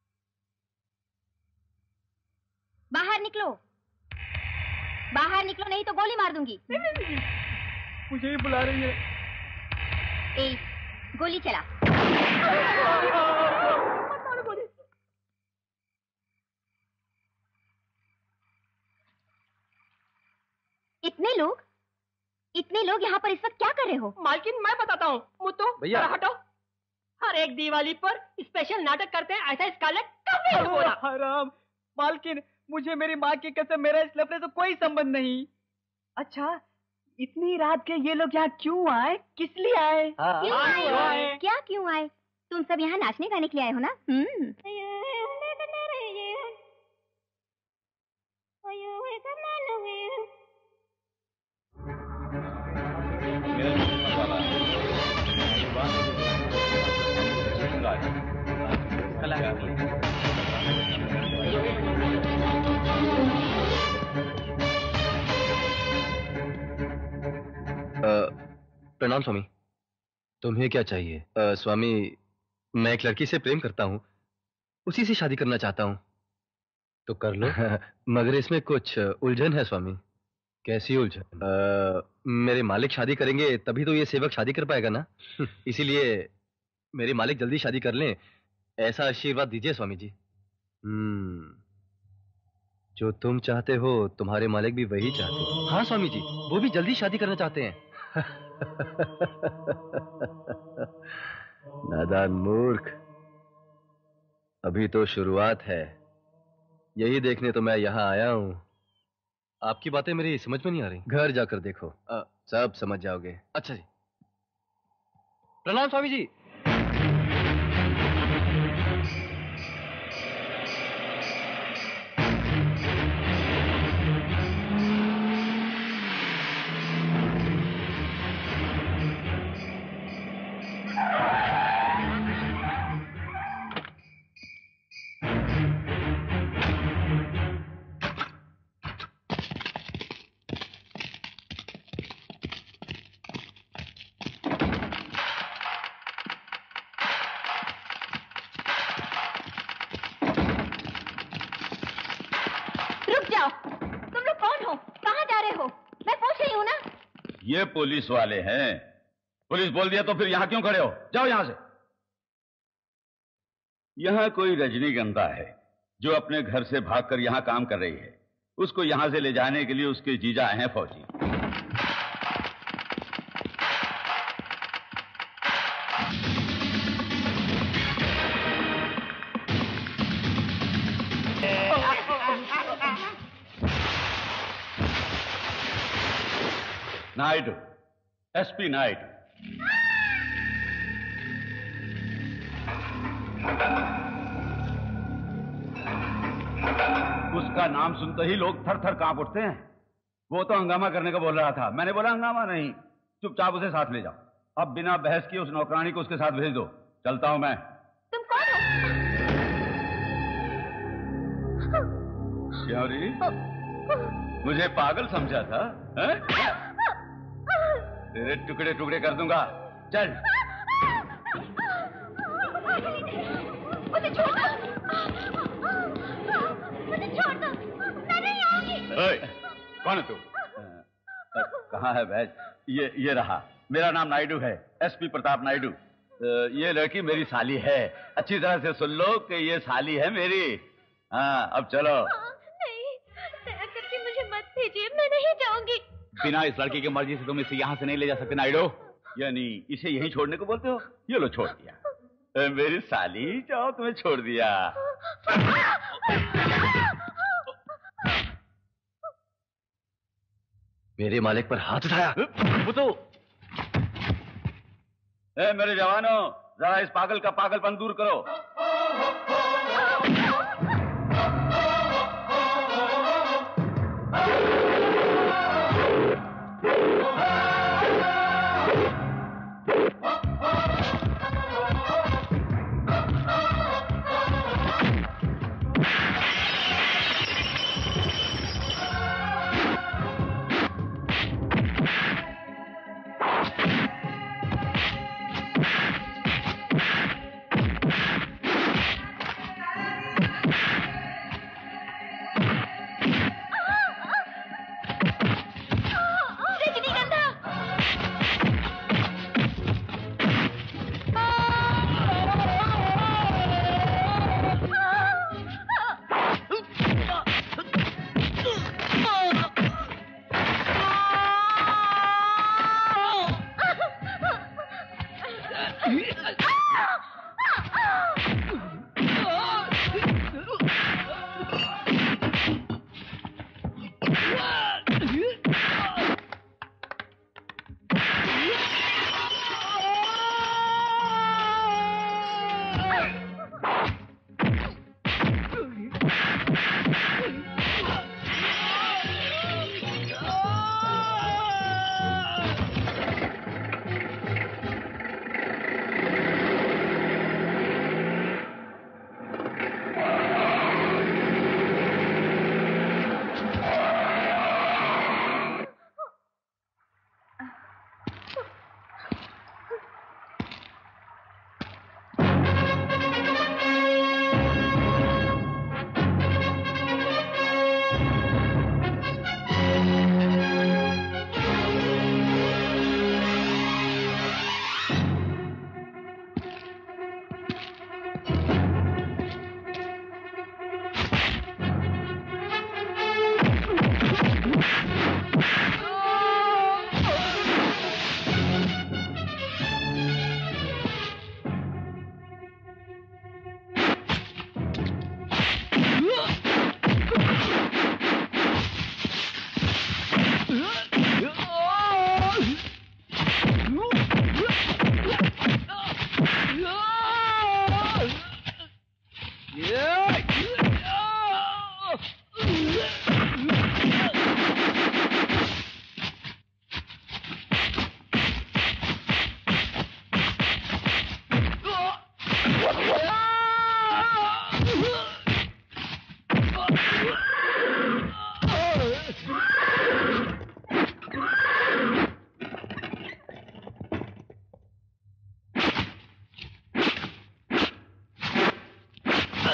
Speaker 4: बाहर निकलो, बाहर निकलो, नहीं तो गोली मार दूंगी।
Speaker 5: मुझे ही बुला रही है।
Speaker 4: ए, गोली चला। इतने लोग यहाँ पर इस वक्त क्या कर रहे हो?
Speaker 2: मालकिन मैं बताता हूँ। मुत्तू
Speaker 3: भैया,
Speaker 2: जरा हटो। हर एक दिवाली पर स्पेशल नाटक करते हैं, ऐसा इसका कभी नहीं बोला।
Speaker 5: हराम मालकिन, मुझे मेरी माँ की कसम, मेरा इस लफड़े से कोई संबंध नहीं। अच्छा, इतनी रात के ये लोग यहाँ क्यों आए? किस लिए आए?
Speaker 4: क्यों आए? क्या क्यों आए? तुम सब यहाँ नाचने गाने के लिए आए हो ना?
Speaker 3: प्रणाम स्वामी। तुम्हें क्या चाहिए? स्वामी, मैं एक लड़की से प्रेम करता हूँ, उसी से शादी करना चाहता हूँ। तो कर लो। मगर इसमें कुछ उलझन है स्वामी। कैसी उलझन? मेरे मालिक शादी करेंगे तभी तो ये सेवक शादी कर पाएगा ना। इसीलिए मेरे मालिक जल्दी शादी कर लें, ऐसा आशीर्वाद दीजिए स्वामी जी। जो तुम चाहते हो तुम्हारे मालिक भी वही चाहते हैं। हाँ स्वामी जी, वो भी जल्दी शादी करना चाहते हैं। नादान मूर्ख, अभी तो शुरुआत है। यही देखने तो मैं यहाँ आया हूँ। आपकी बातें मेरी समझ में नहीं आ रही। घर जाकर देखो, सब समझ जाओगे। अच्छा जी, प्रणाम स्वामी जी।
Speaker 6: ये पुलिस वाले हैं। पुलिस बोल दिया तो फिर यहां क्यों खड़े हो? जाओ यहां से। यहां कोई रजनीगंधा है जो अपने घर से भागकर यहां काम कर रही है। उसको यहां से ले जाने के लिए उसके जीजा हैं फौजी। नायडू, एसपी नायडू। उसका नाम सुनते ही लोग थर थर कांप उठते हैं। वो तो हंगामा करने का बोल रहा था। मैंने बोला हंगामा नहीं, चुपचाप उसे साथ ले जाओ। अब बिना बहस किए उस नौकरानी को उसके साथ भेज दो। चलता हूं मैं।
Speaker 4: तुम कौन हो?
Speaker 6: क्यों री? मुझे पागल समझा था? तेरे टुकड़े टुकड़े कर दूंगा। चल।
Speaker 4: मुझे छोड़ दो। मुझे छोड़ दो। मैं नहीं आऊंगी।
Speaker 6: कौन है तू? कहाँ है बैज? ये रहा। मेरा नाम नायडू है, एसपी प्रताप नायडू। ये लड़की मेरी साली है। अच्छी तरह से सुन लो कि ये साली है मेरी। हाँ, अब चलो।
Speaker 4: नहीं, दया करके मुझे मत भेजिए, मैं नहीं जाऊंगी।
Speaker 6: बिना इस लड़की की मर्जी से तुम इसे यहाँ से नहीं ले जा सकते नायडू। यानी इसे यहीं छोड़ने को बोलते हो? ये लो, छोड़ दिया। मेरी साली, जाओ, तुम्हें छोड़ दिया।
Speaker 3: मेरे मालिक पर हाथ उठाया।
Speaker 6: वो तो मेरे जवानों, जरा इस पागल का पागलपन दूर करो।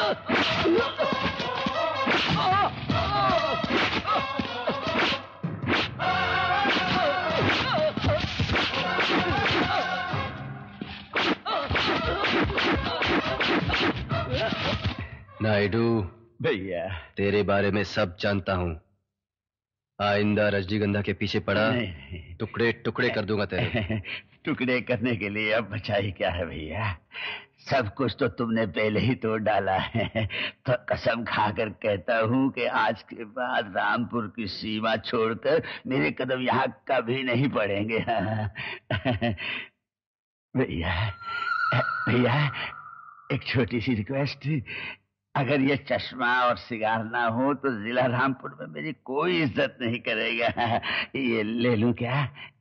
Speaker 3: नायडू
Speaker 6: भैया,
Speaker 3: तेरे बारे में सब जानता हूँ। आइंदा रजनीगंधा के पीछे पड़ा टुकड़े टुकड़े कर दूंगा तेरे।
Speaker 6: टुकड़े करने के लिए अब बचाई क्या है भैया? सब कुछ तो तुमने पहले ही तोड़ डाला है। तो कसम खाकर कहता हूँ कि आज के बाद रामपुर की सीमा छोड़कर मेरे कदम यहाँ कभी नहीं पड़ेंगे। भैया भैया, एक छोटी सी रिक्वेस्ट। अगर ये चश्मा और सिगार ना हो तो जिला रामपुर में मेरी कोई इज्जत नहीं करेगा। ये ले लूं क्या?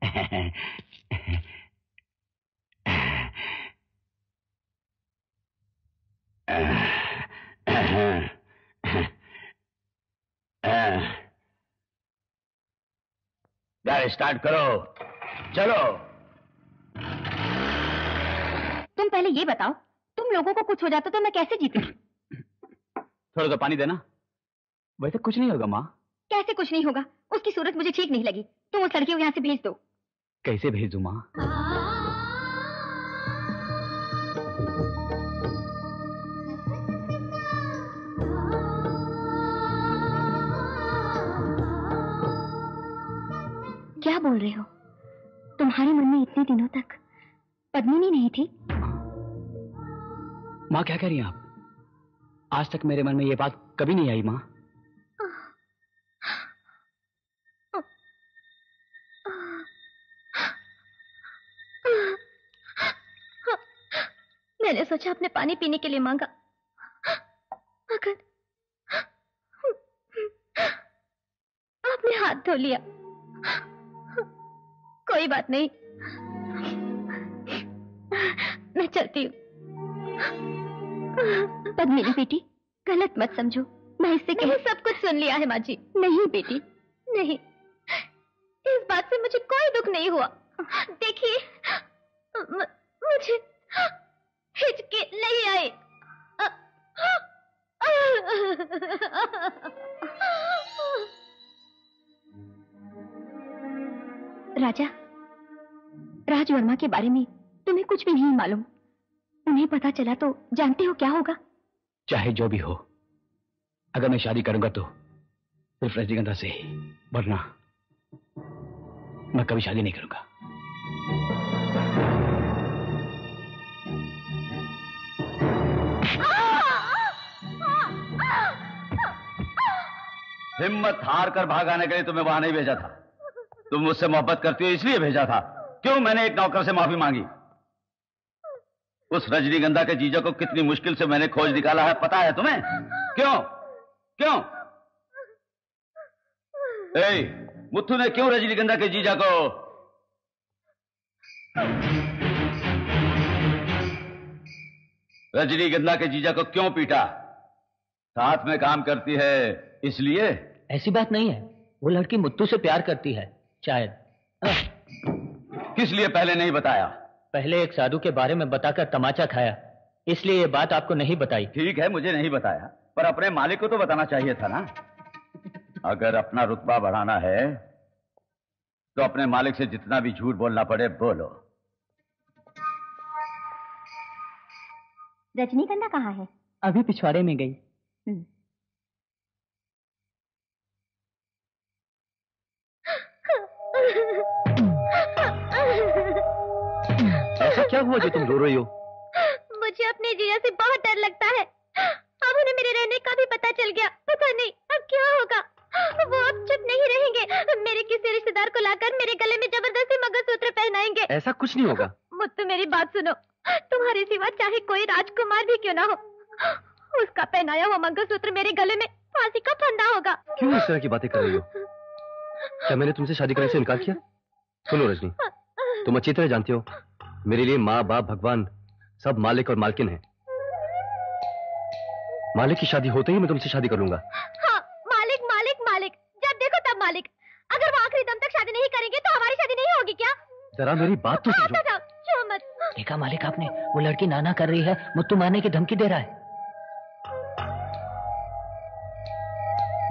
Speaker 6: गाड़ी स्टार्ट करो, चलो।
Speaker 4: तुम पहले ये बताओ, तुम लोगों को कुछ हो जाता तो मैं कैसे जीती?
Speaker 11: थोड़ा सा पानी देना। वैसे कुछ नहीं होगा माँ।
Speaker 4: कैसे कुछ नहीं होगा? उसकी सूरत मुझे ठीक नहीं लगी। तुम उस लड़की को यहाँ से भेज दो।
Speaker 11: कैसे भेज दूं माँ?
Speaker 4: क्या बोल रहे हो? तुम्हारे मन में इतने दिनों तक पद्मिनी नहीं थी?
Speaker 11: माँ क्या कह रही हैं आप? आज तक मेरे मन में ये बात कभी नहीं आई माँ।
Speaker 4: मैंने सोचा अपने पानी पीने के लिए मांगा, मगर आपने हाथ धो लिया। कोई बात नहीं, मैं चलती हूँ। पद्मिनी बेटी, गलत मत समझो। मैं इससे कहीं सब कुछ सुन लिया है माँ जी। नहीं बेटी, नहीं, इस बात से मुझे कोई दुख नहीं हुआ। देखिए, मुझे हिचकी नहीं आई। राजा, राज वर्मा के बारे में तुम्हें कुछ भी नहीं मालूम। उन्हें पता चला तो जानते हो क्या होगा?
Speaker 11: चाहे जो भी हो, अगर मैं शादी करूंगा तो सिर्फ रजनीगंधा से ही, वरना मैं कभी शादी नहीं करूंगा।
Speaker 6: हिम्मत हार कर भागाने के लिए तुम्हें वहां नहीं भेजा था। तुम मुझसे मोहब्बत करती हो इसलिए भेजा था। क्यों मैंने एक नौकर से माफी मांगी? उस रजनीगंधा के जीजा को कितनी मुश्किल से मैंने खोज निकाला है, पता है तुम्हें? क्यों क्यों मुत्थू ने क्यों रजनीगंधा के जीजा को क्यों पीटा? साथ में काम करती है इसलिए?
Speaker 7: ऐसी बात नहीं है, वो लड़की मुत्तू से प्यार करती है शायद।
Speaker 6: किस लिए पहले नहीं बताया?
Speaker 7: पहले एक साधु के बारे में बताकर तमाचा खाया, इसलिए ये बात आपको नहीं बताई।
Speaker 6: ठीक है, मुझे नहीं बताया, पर अपने मालिक को तो बताना चाहिए था ना। अगर अपना रुतबा बढ़ाना है तो अपने मालिक से जितना भी झूठ बोलना पड़े बोलो।
Speaker 4: रजनीगंधा कहाँ है?
Speaker 5: अभी पिछवाड़े में गई।
Speaker 3: ऐसा क्या हुआ जो तुम रो रही हो?
Speaker 4: मुझे अपने जीजा से बहुत डर लगता है। अब उन्हें मेरे रहने का भी पता चल गया। पता नहीं अब क्या होगा। वो अब चुप नहीं रहेंगे। मेरे किसी रिश्तेदार को लाकर मेरे गले में जबरदस्ती मंगलसूत्र पहनाएंगे।
Speaker 3: ऐसा कुछ नहीं होगा।
Speaker 4: मुत्तू मेरी बात सुनो, तुम्हारे सिवा चाहे कोई राजकुमार भी क्यों ना हो, उसका पहनाया हुआ मंगलसूत्र मेरे गले में फांसी का फंदा होगा।
Speaker 3: क्यों इस तरह की बातें कर रही हो? क्या मैंने तुमसे शादी करने से इनकार किया? सुनो रजनी, तुम अच्छी तरह जानती हो मेरे लिए माँ बाप भगवान सब मालिक और मालकिन है। मालिक की शादी होते ही मैं तुमसे शादी कर लूंगा।
Speaker 4: हाँ, मालिक मालिक मालिक, जब देखो तब मालिक। अगर वो आखिरी दम तक शादी नहीं करेंगे तो हमारी शादी नहीं होगी क्या?
Speaker 3: जरा मेरी बात तो समझो।
Speaker 7: देखा मालिक आपने, वो लड़की नाना कर रही है, मुत्तू मारने की धमकी दे रहा है।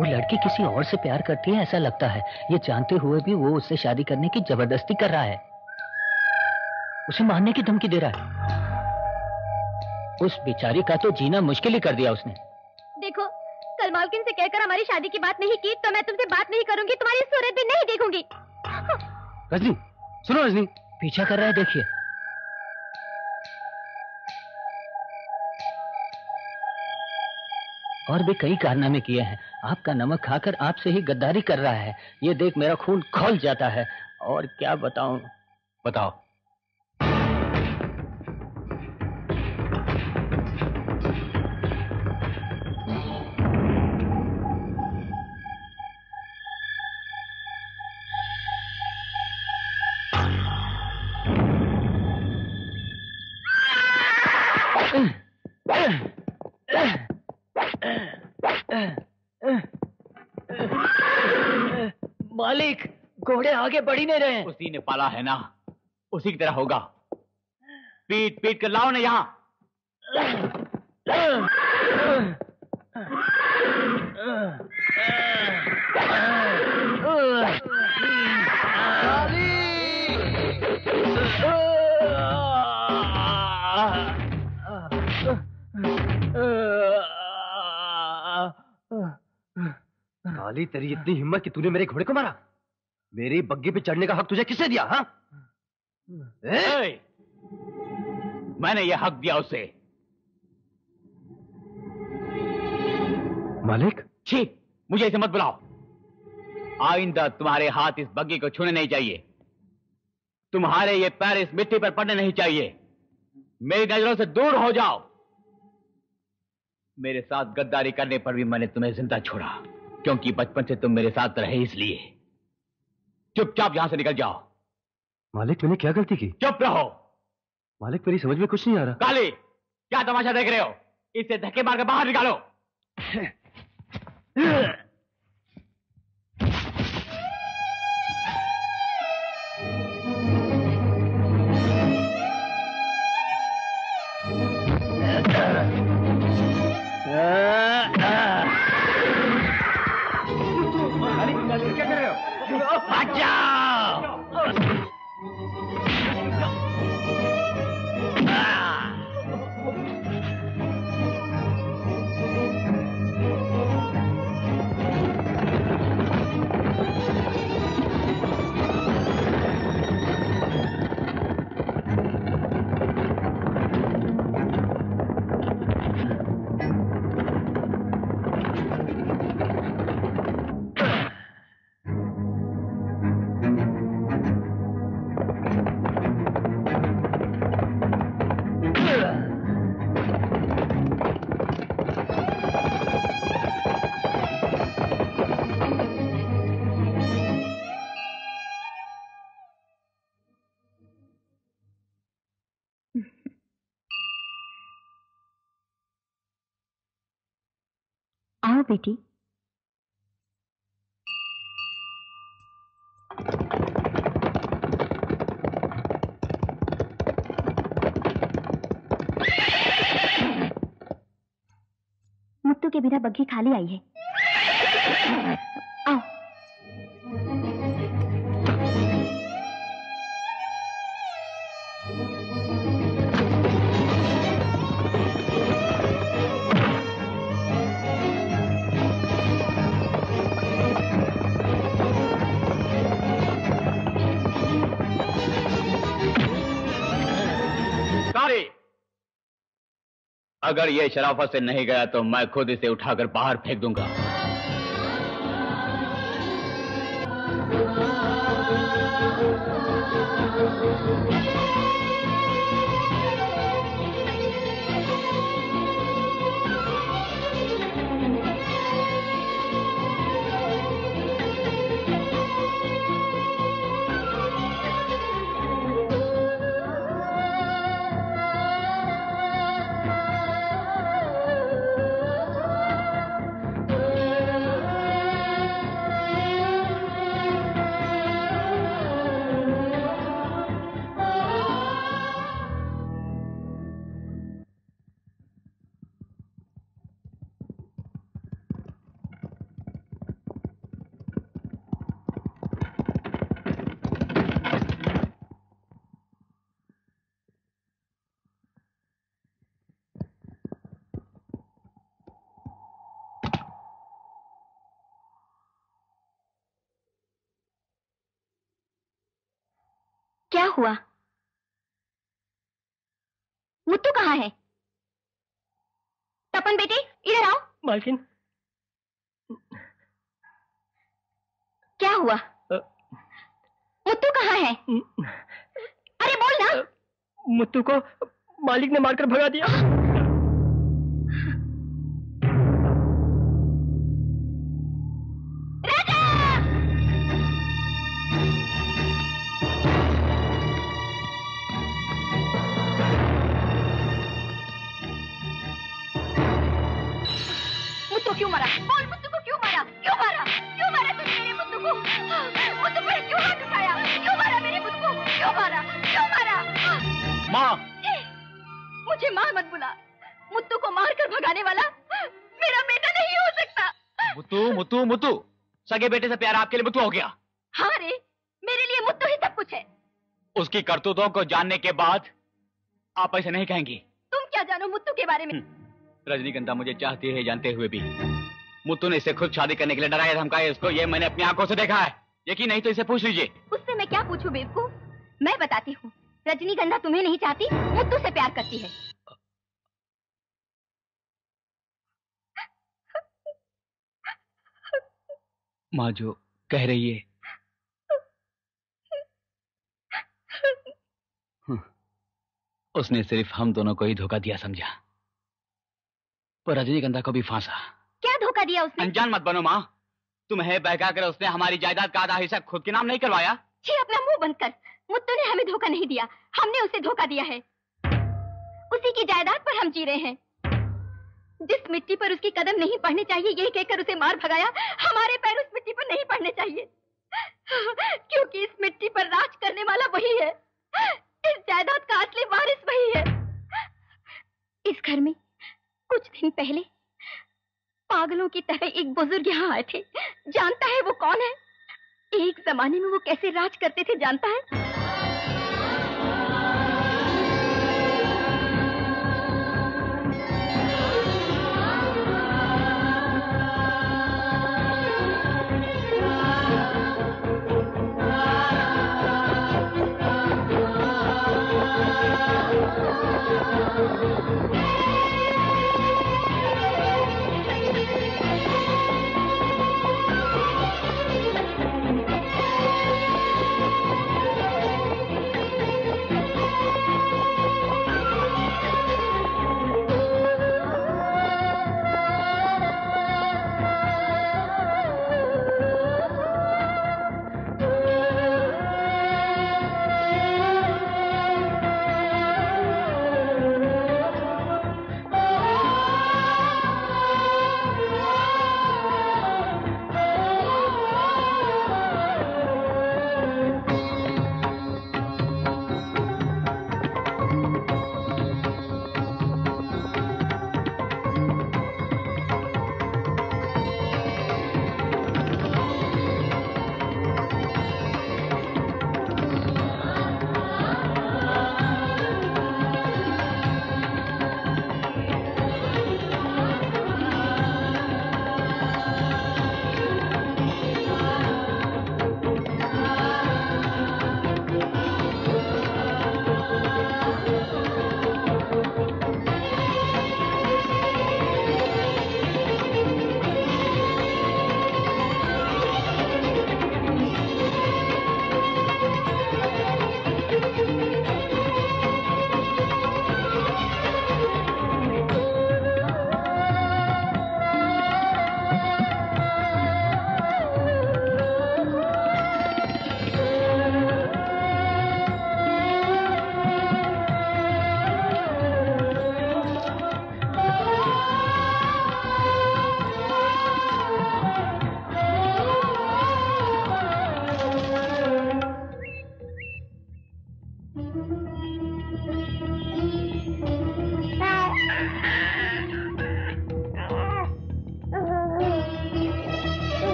Speaker 7: वो लड़की किसी और से प्यार करती है ऐसा लगता है। ये जानते हुए भी वो उससे शादी करने की जबरदस्ती कर रहा है, उसे मारने की धमकी दे रहा है। उस बेचारी का तो जीना मुश्किल ही कर दिया उसने।
Speaker 4: देखो, कल मालकिन से कहकर हमारी शादी की बात नहीं की तो मैं तुमसे बात नहीं करूंगी, तुम्हारी सूरत भी नहीं देखूंगी।
Speaker 11: रजनी, सुनो रजनी।
Speaker 7: पीछा कर रहा है, देखिए। और भी कई कारनामे किए हैं। आपका नमक खाकर आपसे ही गद्दारी कर रहा है। ये देख मेरा खून खौल जाता है। और क्या बताऊं?
Speaker 11: बताओ।
Speaker 7: मालिक, घोड़े आगे बढ़ ही नहीं रहे हैं।
Speaker 1: उसी ने पाला है ना, उसी की तरह होगा। पीट पीट कर लाओ ना यहाँ।
Speaker 3: काली, तेरी इतनी हिम्मत कि तूने मेरे घोड़े को मारा? मेरी बग्गी पे चढ़ने का हक तुझे किसने दिया? हाँ,
Speaker 1: मैंने यह हक दिया उसे।
Speaker 3: मालिक,
Speaker 1: छी, मुझे इसे मत बुलाओ। आइंदा तुम्हारे हाथ इस बग्गी को छूने नहीं चाहिए। तुम्हारे ये पैर इस मिट्टी पर पड़ने नहीं चाहिए। मेरी नजरों से दूर हो जाओ। मेरे साथ गद्दारी करने पर भी मैंने तुम्हें जिंदा छोड़ा, क्योंकि बचपन से तुम मेरे साथ रहे इसलिए। चुपचाप यहां से निकल जाओ।
Speaker 3: मालिक, मैंने क्या गलती की?
Speaker 1: चुप रहो।
Speaker 3: मालिक, मेरी समझ में कुछ नहीं आ रहा।
Speaker 1: काली, क्या तमाशा देख रहे हो? इसे धक्के मार के बाहर निकालो।
Speaker 3: क्या कर रहे हो?
Speaker 4: आओ बेटी। मुत्तू के बिना बग्घी खाली आई है। आओ।
Speaker 1: अगर ये शराफत से नहीं गया तो मैं खुद इसे उठाकर बाहर फेंक दूंगा।
Speaker 4: क्या हुआ? मुत्तू कहाँ है? तपन बेटे इधर आओ।
Speaker 2: मालकिन।
Speaker 4: क्या हुआ? मुत्तू कहाँ है? अरे बोल ना।
Speaker 2: मुत्तू को मालिक ने मारकर भगा दिया।
Speaker 4: मुत्तू क्यों मारा? बोल, मुत्तू को क्यों मारा? क्यों मारा? क्यों मारा तुमने मेरे मुत्तू को? मुत्तू पर क्यों हाथ उठाया? क्यों मारा मेरे मुत्तू को? क्यों मारा? क्यों मारा?
Speaker 1: माँ!
Speaker 4: मुझे माँ मत बुला। मुत्तू को मारकर भगाने वाला मेरा बेटा नहीं हो सकता।
Speaker 1: मुत्तू, मुत्तू, मुत्तू। सगे बेटे से प्यार आपके लिए मुत्तू हो गया।
Speaker 4: हाँ रे, मेरे लिए मुत्तू ही सब कुछ है।
Speaker 1: उसकी करतूतों को जानने के बाद आप ऐसे नहीं कहेंगी।
Speaker 4: तुम क्या जानो मुत्तू के बारे में?
Speaker 1: रजनीगंधा मुझे चाहती है जानते हुए भी मुत्तू ने इसे खुद शादी करने के लिए डराया धमकाया इसको, ये मैंने अपनी आंखों से देखा है। यकीन नहीं तो इसे पूछ लीजिए।
Speaker 4: उससे मैं क्या पूछूं बेवकूफ? मैं बताती हूँ। रजनीगंधा तुम्हें नहीं चाहती, मुत्तू से प्यार करती है।
Speaker 11: माँ जो कह रही है उसने सिर्फ हम दोनों को ही धोखा दिया समझा, पर रजनीगंधा को भी फांसा।
Speaker 4: क्या धोखा दिया उसने?
Speaker 1: अनजान मत बनो माँ। तुम्हें बहका कर उसने हमारी जायदाद का आधा हिस्सा खुद के नाम नहीं करवाया।
Speaker 4: छी, अपना मुंह बंद कर। मुत्तू ने हमें धोखा नहीं दिया, हमने उसे धोखा दिया है। उसी की जायदाद पर हम जी रहे हैं। जिस मिट्टी पर उसकी कदम नहीं पड़ने चाहिए यही कहकर उसे मार भगाया, हमारे पैर उस मिट्टी पर नहीं पड़ने चाहिए, क्योंकि इस मिट्टी पर राज करने वाला वही है। इस जायदाद का असली वारिस वही है। इस घर में कुछ दिन पहले पागलों की तरह एक बुजुर्ग यहाँ आए थे। जानता है वो कौन है? एक जमाने में वो कैसे राज करते थे जानता है?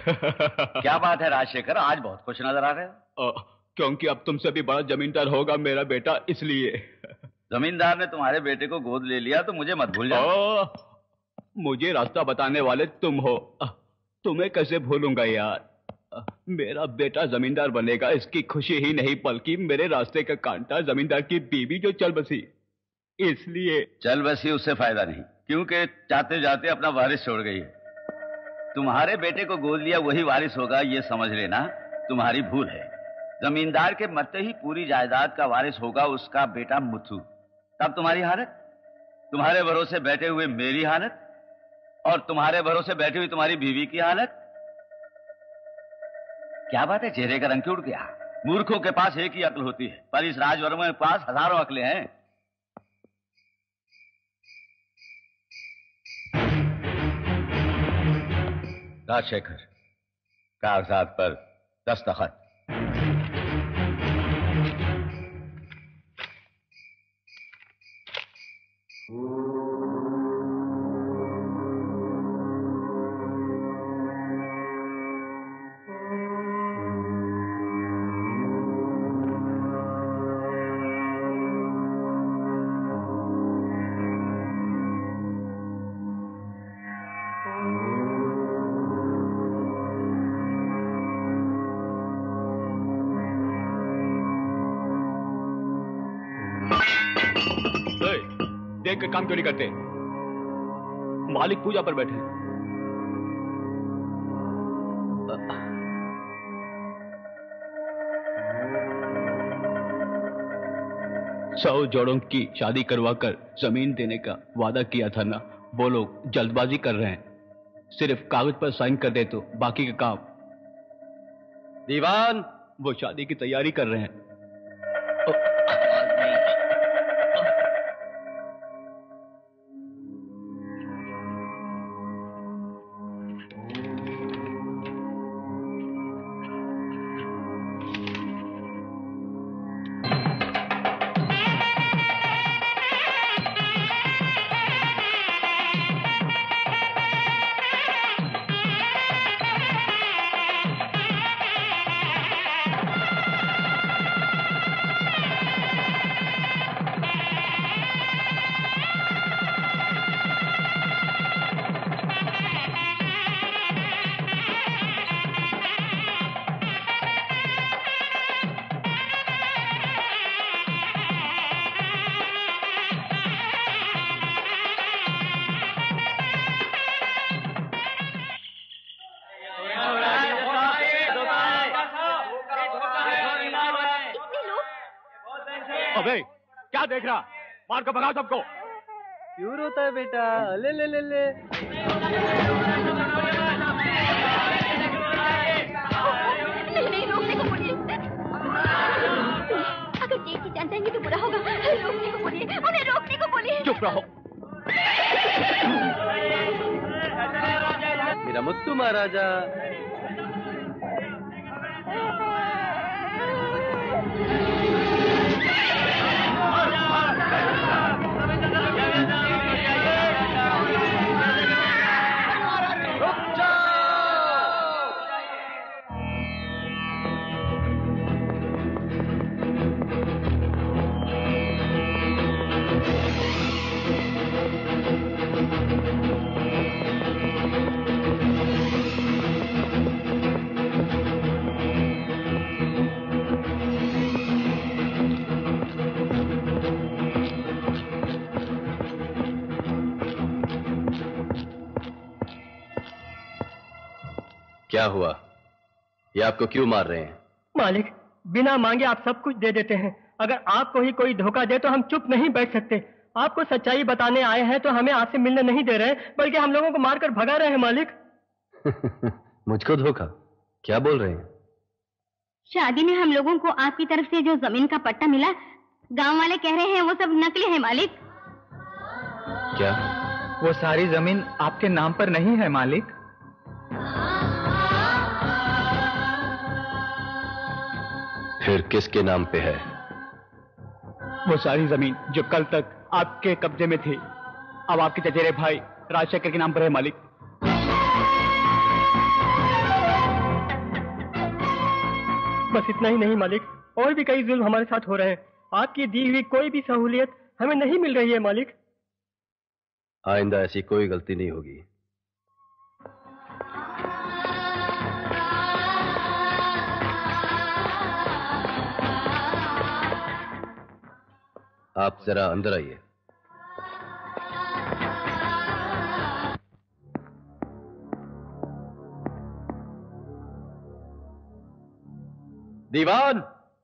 Speaker 6: क्या बात है राजशेखर, आज बहुत खुश नजर आ रहे हो।
Speaker 11: क्योंकि अब तुमसे भी बड़ा जमींदार होगा मेरा बेटा, इसलिए।
Speaker 6: जमींदार ने तुम्हारे बेटे को गोद ले लिया तो मुझे मत भूल जाओ।
Speaker 11: मुझे रास्ता बताने वाले तुम हो, तुम्हें कैसे भूलूंगा यार। मेरा बेटा जमींदार बनेगा, इसकी खुशी ही नहीं बल्कि मेरे रास्ते का कांटा जमींदार की बीवी जो चल बसी, इसलिए।
Speaker 6: चल बसी उससे फायदा नहीं, क्योंकि जाते जाते अपना वारिस छोड़ गई है। तुम्हारे बेटे को गोद लिया वही वारिस होगा, ये समझ लेना तुम्हारी भूल है। जमींदार के मरते ही पूरी जायदाद का वारिस होगा उसका बेटा मुथु। तब तुम्हारी हालत, तुम्हारे भरोसे बैठे हुए मेरी हालत, और तुम्हारे भरोसे बैठी हुई तुम्हारी बीवी की हालत। क्या बात है, चेहरे का रंग क्यों उड़ गया? मूर्खों के पास एक ही अक्ल होती है, पर इस राजवर्मा के पास हजारों अक्लें हैं। राजशेखर, कागजात पर दस्तखत।
Speaker 11: देख के काम क्यों नहीं करते? मालिक पूजा पर बैठे। सौ जोड़ों की शादी करवाकर जमीन देने का वादा किया था ना, वो लोग जल्दबाजी कर रहे हैं। सिर्फ कागज पर साइन कर दे तो बाकी का काम।
Speaker 3: दीवान,
Speaker 11: वो शादी की तैयारी कर रहे हैं। अबे क्या देख रहा, मार कर भगाओ सबको।
Speaker 3: क्यों रोता है बेटा? ले ले ले ले।
Speaker 4: नहीं, रोकने को बोलिए। अगर जेठ की जान जाएंगे तो बुरा होगा। रोकने को बोलिए, उन्हें रोकने को बोलिए।
Speaker 11: चुप रहो।
Speaker 3: मेरा मुत्तु महाराजा। क्या हुआ? ये आपको क्यों मार रहे हैं?
Speaker 2: मालिक, बिना मांगे आप सब कुछ दे देते हैं। अगर आपको ही कोई धोखा दे तो हम चुप नहीं बैठ सकते। आपको सच्चाई बताने आए हैं तो हमें आपसे मिलने नहीं दे रहे, बल्कि हम लोगों को मारकर भगा रहे हैं मालिक।
Speaker 3: मुझको धोखा? क्या बोल रहे हैं?
Speaker 4: शादी में हम लोगों को आपकी तरफ से जो जमीन का पट्टा मिला, गांव वाले कह रहे हैं वो सब नकली है मालिक।
Speaker 3: क्या?
Speaker 9: वो सारी जमीन आपके नाम पर नहीं है मालिक।
Speaker 3: फिर किसके नाम पे है?
Speaker 11: वो सारी जमीन जो कल तक आपके कब्जे में थी, अब आपके चचेरे भाई राजशेखर के नाम पर है मालिक।
Speaker 2: बस इतना ही नहीं मालिक, और भी कई जुल्म हमारे साथ हो रहे हैं। आपकी दी हुई कोई भी सहूलियत हमें नहीं मिल रही है मालिक।
Speaker 3: आइंदा ऐसी कोई गलती नहीं होगी। आप जरा अंदर आइए। दीवान,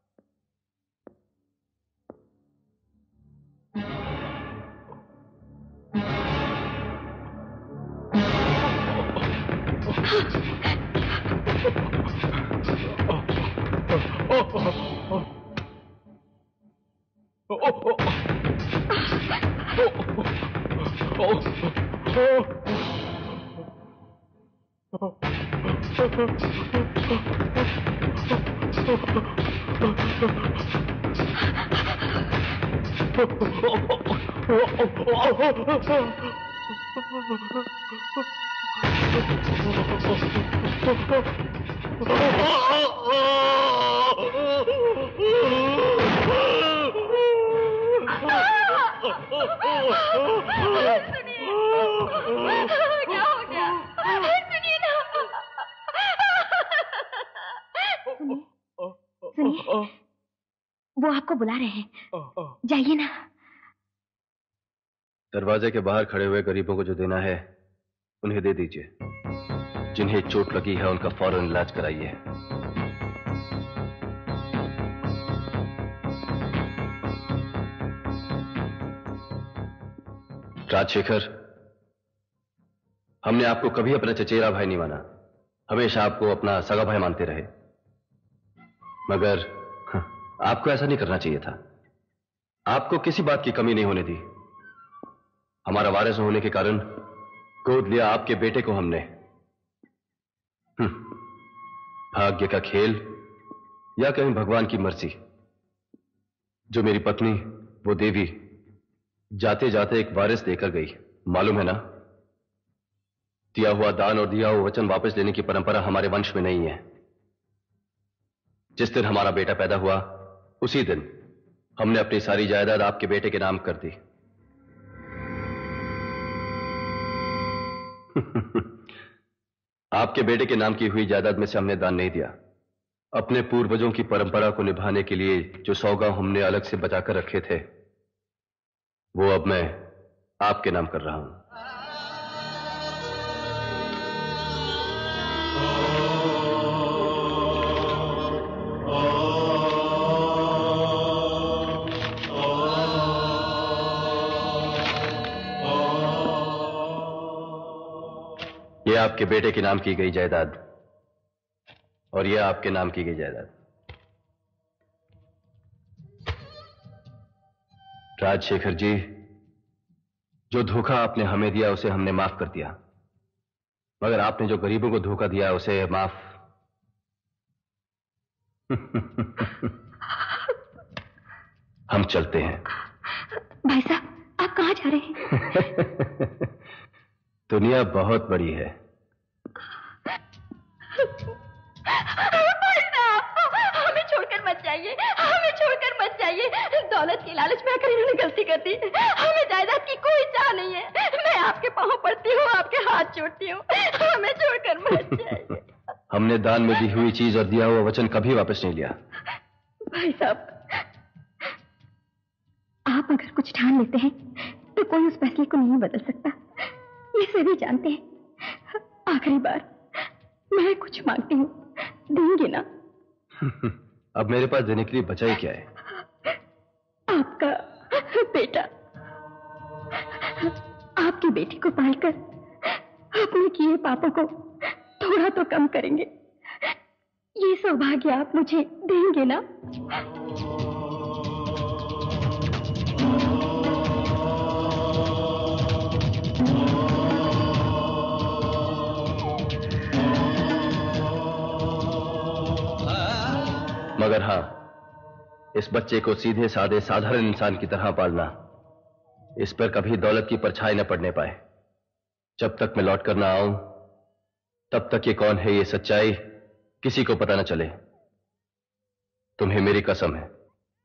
Speaker 4: वो आपको बुला रहे हैं, जाइए ना।
Speaker 3: दरवाजे के बाहर खड़े हुए गरीबों को जो देना है उन्हें दे दीजिए। जिन्हें चोट लगी है उनका फौरन इलाज कराइए। राजशेखर, हमने आपको कभी अपना चचेरा भाई नहीं माना, हमेशा आपको अपना सगा भाई मानते रहे, मगर आपको ऐसा नहीं करना चाहिए था। आपको किसी बात की कमी नहीं होने दी। हमारा वारिस होने के कारण गोद लिया आपके बेटे को हमने। भाग्य का खेल या कहीं भगवान की मर्जी। जो मेरी पत्नी, वो देवी, जाते जाते एक वारिस देकर गई, मालूम है ना? दिया हुआ दान और दिया हुआ वचन वापस लेने की परंपरा हमारे वंश में नहीं है। जिस दिन हमारा बेटा पैदा हुआ उसी दिन हमने अपनी सारी जायदाद आपके बेटे के नाम कर दी। आपके बेटे के नाम की हुई जायदाद में से हमने दान नहीं दिया। अपने पूर्वजों की परंपरा को निभाने के लिए जो सौगाव हमने अलग से बचाकर रखे थे, वो अब मैं आपके नाम कर रहा हूं। ये आपके बेटे के नाम की गई जायदाद और यह आपके नाम की गई जायदाद। राजशेखर जी, जो धोखा आपने हमें दिया उसे हमने माफ कर दिया, मगर आपने जो गरीबों को धोखा दिया उसे माफ हम चलते हैं।
Speaker 4: भाई साहब, आप कहाँ जा रहे हैं?
Speaker 3: दुनिया बहुत बड़ी है।
Speaker 4: हमें छोड़कर मत जाइए, हमें छोड़कर मत जाइए। दौलत की लालच में आकर इन्होंने गलती कर दी। हमें जायदाद की कोई चाह नहीं है। मैं आपके पांव पड़ती हूँ, आपके हाथ जोड़ती हूँ, हमें छोड़कर मत जाइए।
Speaker 3: हमने दान में दी हुई चीज और दिया हुआ वचन कभी वापस नहीं लिया।
Speaker 4: भाई साहब, आप अगर कुछ ठान लेते हैं तो कोई उस फैसले को नहीं बदल सकता, ये सभी जानते हैं। आखिरी बार मैं कुछ मांगती हूँ, देंगे ना?
Speaker 3: अब मेरे पास देने के लिए बचा ही क्या है?
Speaker 4: आपका बेटा, आपकी बेटी को पालकर अपने किए पापों को थोड़ा तो कम करेंगे। ये सौभाग्य आप मुझे देंगे ना?
Speaker 3: मगर हां, इस बच्चे को सीधे साधे साधारण इंसान की तरह पालना, इस पर कभी दौलत की परछाई न पड़ने पाए। जब तक मैं लौट कर ना आऊं तब तक ये कौन है, ये सच्चाई किसी को पता न चले। तुम्हें मेरी कसम है।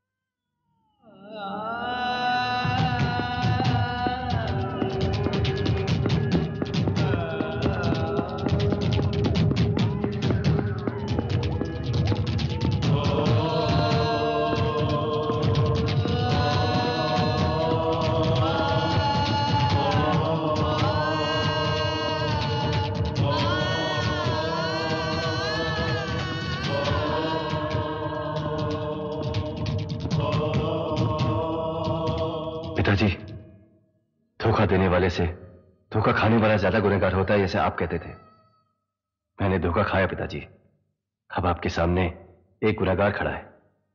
Speaker 3: पिताजी, धोखा देने वाले से धोखा खाने वाला ज्यादा गुनहगार होता है, ऐसे आप कहते थे। मैंने धोखा खाया पिताजी। अब आपके सामने एक गुनहगार खड़ा है,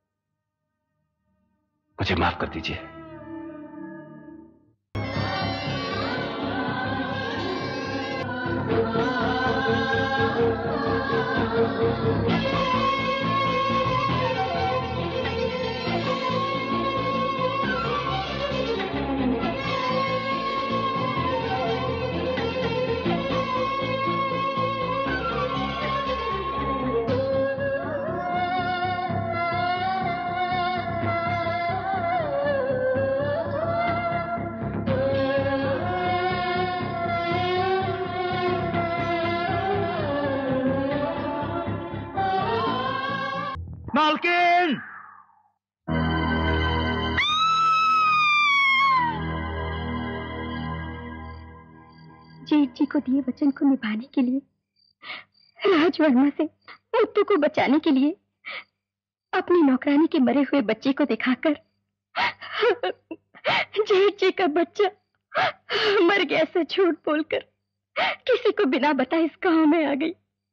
Speaker 3: मुझे माफ कर दीजिए।
Speaker 1: मालकिन!
Speaker 12: जेठ जी को दिए वचन को निभाने के लिए, राजवर्मा से मुत्तू को बचाने के लिए, अपनी नौकरानी के मरे हुए बच्चे को दिखाकर जेठ जी का बच्चा मर गया ऐसा झूठ बोलकर किसी को बिना बताए इस गांव में आ गई।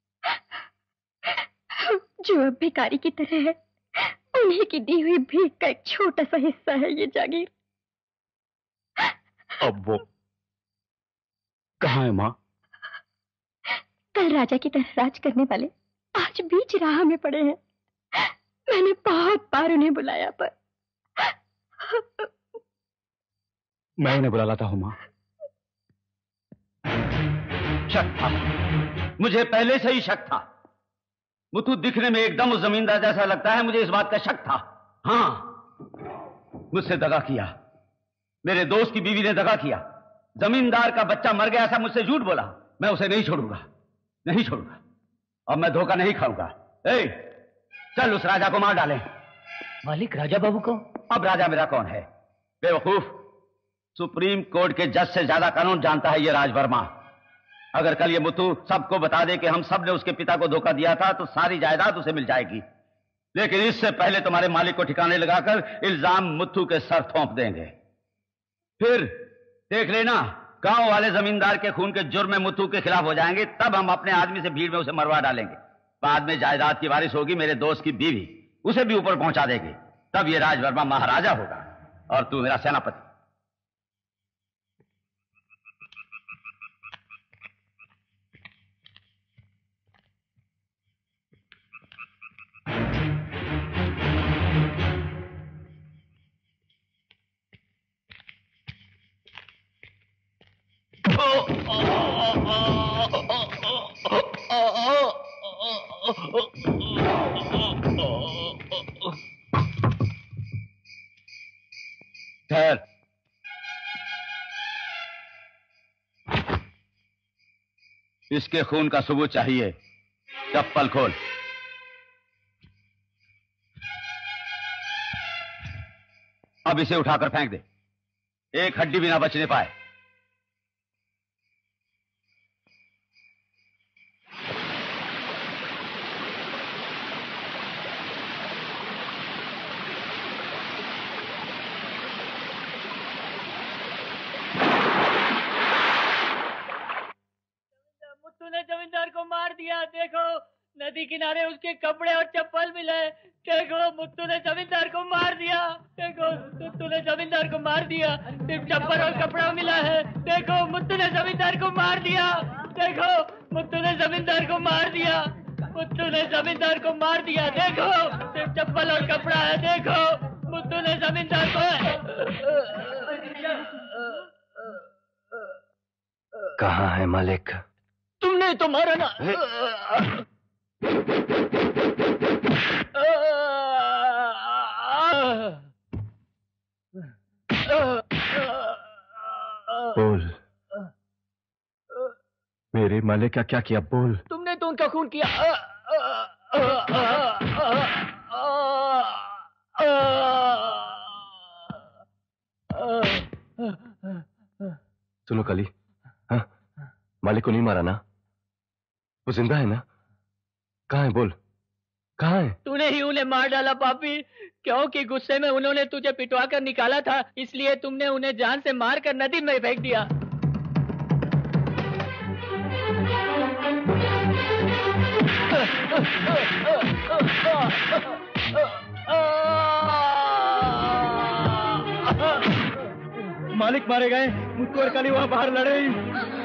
Speaker 12: जो अब भिखारी की तरह है, उन्हीं की दी हुई भीख का एक छोटा सा हिस्सा है ये जागीर।
Speaker 11: अब वो कहाँ है माँ?
Speaker 12: कल राजा की तरह राज करने वाले आज बीच राह में पड़े हैं। मैंने बहुत बार उन्हें बुलाया पर
Speaker 11: मैं उन्हें बुला लाता हूँ माँ।
Speaker 6: शक था, मुझे पहले से ही शक था। मुथु दिखने में एकदम उस जमींदार जैसा लगता है, मुझे इस बात का शक था। हाँ, मुझसे दगा किया, मेरे दोस्त की बीवी ने दगा किया, जमींदार का बच्चा मर गया ऐसा मुझसे झूठ बोला। मैं उसे नहीं छोड़ूंगा, नहीं छोड़ूंगा। अब मैं धोखा नहीं खाऊंगा। ए, चल उस राजा को मार डालें।
Speaker 7: मालिक, राजा बाबू को?
Speaker 6: अब राजा मेरा कौन है? बेवकूफ, सुप्रीम कोर्ट के जज से ज्यादा कानून जानता है ये राजवर्मा। अगर कल ये मुथु सबको बता दे कि हम सब ने उसके पिता को धोखा दिया था तो सारी जायदाद उसे मिल जाएगी। लेकिन इससे पहले तुम्हारे मालिक को ठिकाने लगाकर इल्जाम मुथु के सर थोप देंगे। फिर देख लेना, गांव वाले जमींदार के खून के जुर्म में मुथु के खिलाफ हो जाएंगे। तब हम अपने आदमी से भीड़ में उसे मरवा डालेंगे। बाद में जायदाद की वारिस होगी मेरे दोस्त की बीवी, उसे भी ऊपर पहुंचा देगी। तब ये राजवर्मा महाराजा होगा और तू मेरा सेनापति। ठहर। इसके खून का सबूत चाहिए। चप्पल खोल। अब इसे उठाकर फेंक दे, एक हड्डी भी ना बचने पाए।
Speaker 7: जमींदार को मार दिया। देखो, नदी किनारे उसके कपड़े और चप्पल मिले। देखो, मुत्तू ने जमींदार को मार दिया। देखो, मुत्तू ने जमींदार को मार दिया। सिर्फ चप्पल और कपड़ा मिला है। देखो, मुत्तू ने जमींदार को मार दिया। देखो, मुत्तू ने जमींदार को मार दिया। मुत्तू ने जमींदार को मार दिया। देखो, सिर्फ चप्पल और कपड़ा है। देखो, मुत्तू ने जमींदार को।
Speaker 3: कहाँ है मालिक?
Speaker 7: तुमने तो मारा ना।
Speaker 13: बोल, मेरे मालिक का क्या किया? बोल।
Speaker 7: तुमने तो उनका खून किया।
Speaker 13: सुनो कली, हाँ, मालिक को नहीं मारा ना? वो जिंदा है ना? कहाँ है? बोल, कहाँ है?
Speaker 7: तूने ही उन्हें मार डाला पापी, क्योंकि गुस्से में उन्होंने तुझे पिटवा कर निकाला था, इसलिए तुमने उन्हें जान से मार कर नदी में फेंक दिया।
Speaker 1: मालिक मारे गए, मुझको और कली वहां बाहर लड़ रही।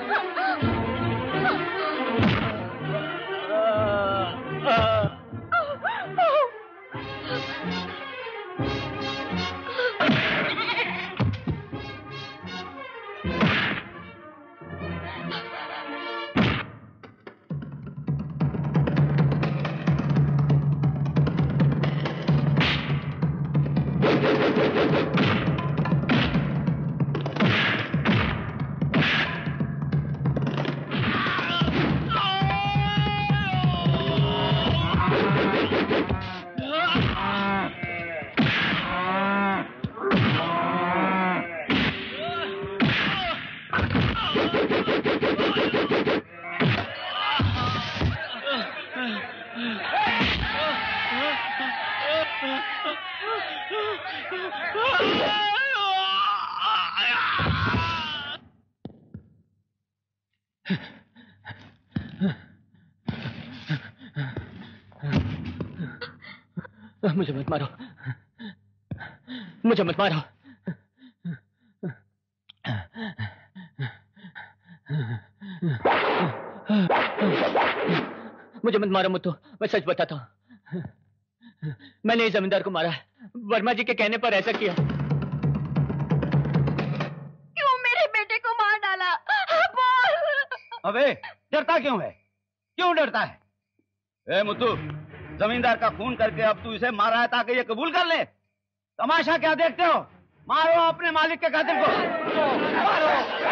Speaker 7: मुझे मत मारो, मुझे मत मारो। मुझे मत मारो मुत्तू, मैं सच बताता हूँ। मैंने इस जमींदार को मारा है, वर्मा जी के कहने पर ऐसा किया।
Speaker 12: क्यों मेरे बेटे को मार डाला? बोल।
Speaker 6: अबे डरता क्यों है? क्यों डरता है? ए मुत्तू, जमींदार का खून करके अब तू इसे मारा है ताकि ये कबूल कर ले? तमाशा क्या देखते हो? मारो अपने मालिक के कातिल को, मारो।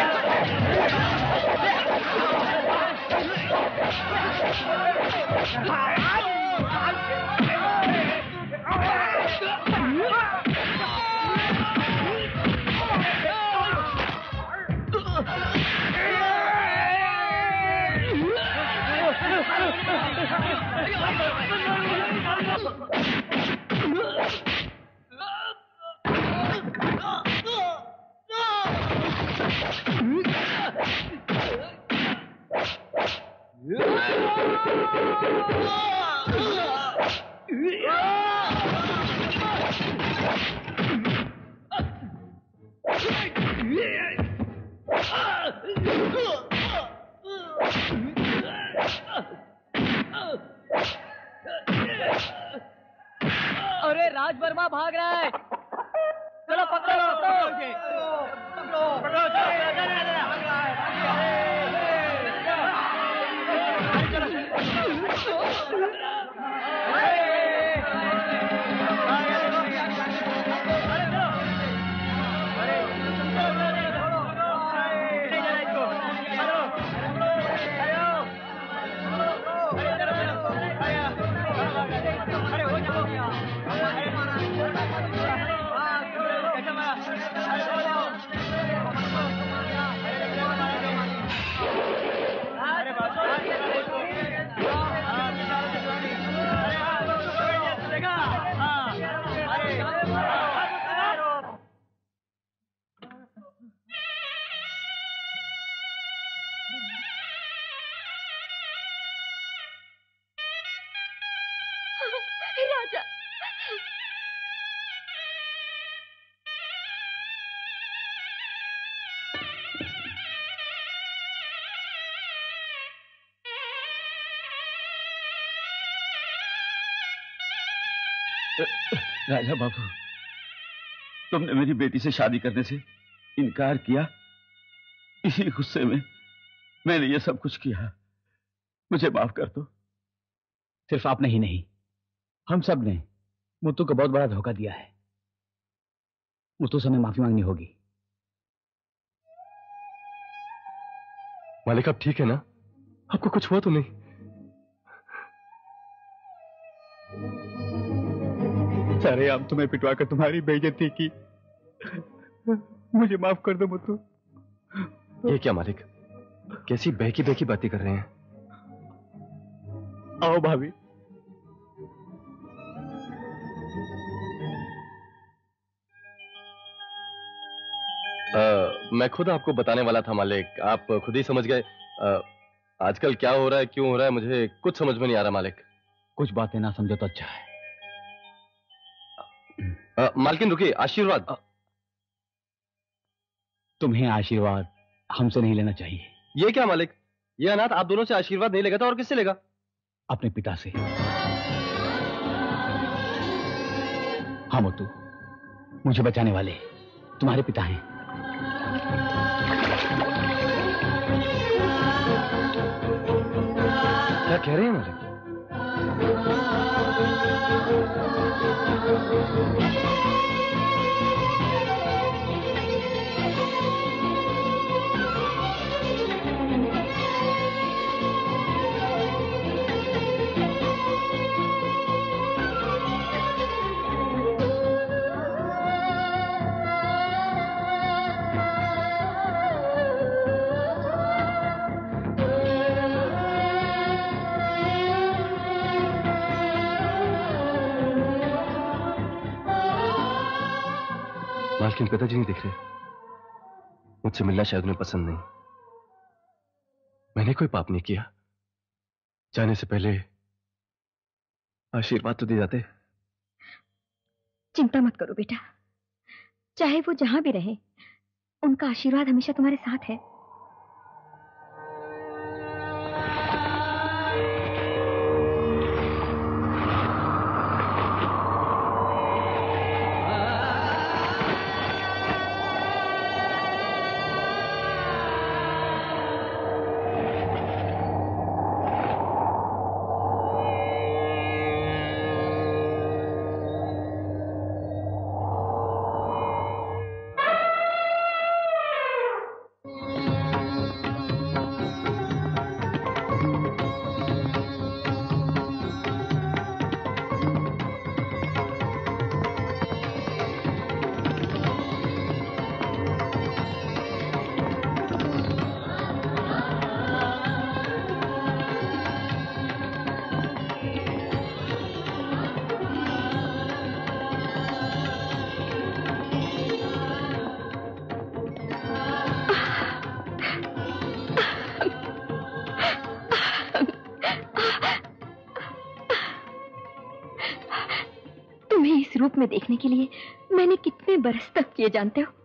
Speaker 5: अरे राज वर्मा भाग रहा है, चलो पकड़ो
Speaker 12: राजा,
Speaker 11: राजा बाबू, तुमने मेरी बेटी से शादी करने से इनकार किया, इसी गुस्से में मैंने ये सब कुछ किया। मुझे माफ कर दो।
Speaker 1: सिर्फ आपने ही नहीं, हम सब ने मुत्तू को बहुत बड़ा धोखा दिया है। मुझे समय माफी मांगनी होगी।
Speaker 13: मालिक आप ठीक है ना? आपको कुछ हुआ तो नहीं?
Speaker 11: सारे आम तुम्हें पिटवा कर तुम्हारी बेइज्जती की। मुझे माफ कर दो मुत्तू।
Speaker 13: ये क्या मालिक, कैसी बहकी बहकी बातें कर रहे हैं?
Speaker 11: आओ भाभी।
Speaker 13: मैं खुद आपको बताने वाला था मालिक, आप खुद ही समझ गए। आजकल क्या हो रहा है, क्यों हो रहा है, मुझे कुछ समझ में नहीं आ रहा मालिक।
Speaker 1: कुछ बातें ना समझो तो अच्छा है।
Speaker 13: मालकिन रुकिए, आशीर्वाद।
Speaker 1: तुम्हें आशीर्वाद हमसे नहीं लेना चाहिए।
Speaker 13: ये क्या मालिक, ये अनाथ आप दोनों से आशीर्वाद नहीं लेगा था और किससे लेगा?
Speaker 1: अपने पिता से। हाँ मोतू, मुझे बचाने वाले तुम्हारे पिता हैं।
Speaker 13: क्या कह रहे हैं मालिक? मालकिन पिताजी नहीं दिख रहे। मुझसे मिलना शायद उन्हें पसंद नहीं। मैंने कोई पाप नहीं किया। जाने से पहले आशीर्वाद तो दे जाते।
Speaker 12: चिंता मत करो बेटा, चाहे वो जहां भी रहे, उनका आशीर्वाद हमेशा तुम्हारे साथ है। रूप में देखने के लिए मैंने कितने बरस तक किए जानते हो?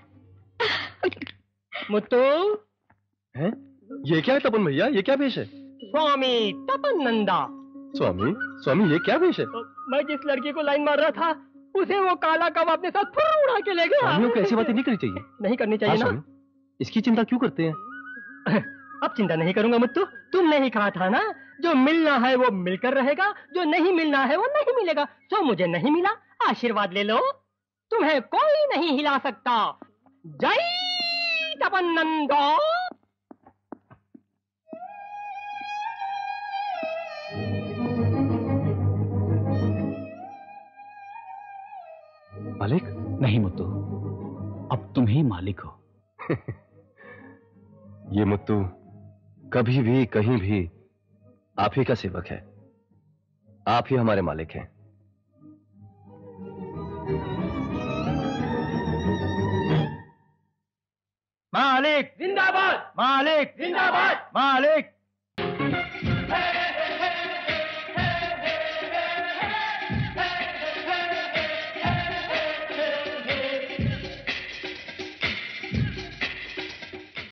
Speaker 2: मुत्तू
Speaker 13: हैं? ये क्या है तपन भैया, ये क्या वेश है?
Speaker 2: स्वामी तपन नंदा।
Speaker 13: स्वामी स्वामी ये क्या वेश है?
Speaker 2: मैं जिस लड़की को लाइन मार रहा था उसे वो काला कौवा अपने साथ फुर्र उड़ा के ले गया।
Speaker 13: स्वामियों को ऐसी बातें नहीं करनी चाहिए।
Speaker 2: नहीं करनी चाहिए ना?
Speaker 13: इसकी चिंता क्यों करते हैं?
Speaker 2: अब चिंता नहीं करूंगा मुत्तू। तुमने ही कहा था ना, जो मिलना है वो मिलकर रहेगा, जो नहीं मिलना है वो नहीं मिलेगा। जो मुझे नहीं मिला, आशीर्वाद ले लो, तुम्हें कोई नहीं हिला सकता। जय तपन नंदा।
Speaker 13: मालिक?
Speaker 1: नहीं मुत्तू, अब तुम ही मालिक हो।
Speaker 13: ये मुत्तू कभी भी कहीं भी आप ही का सेवक है। आप ही हमारे मालिक हैं।
Speaker 2: मालिक जिंदाबाद, मालिक जिंदाबाद, मालिक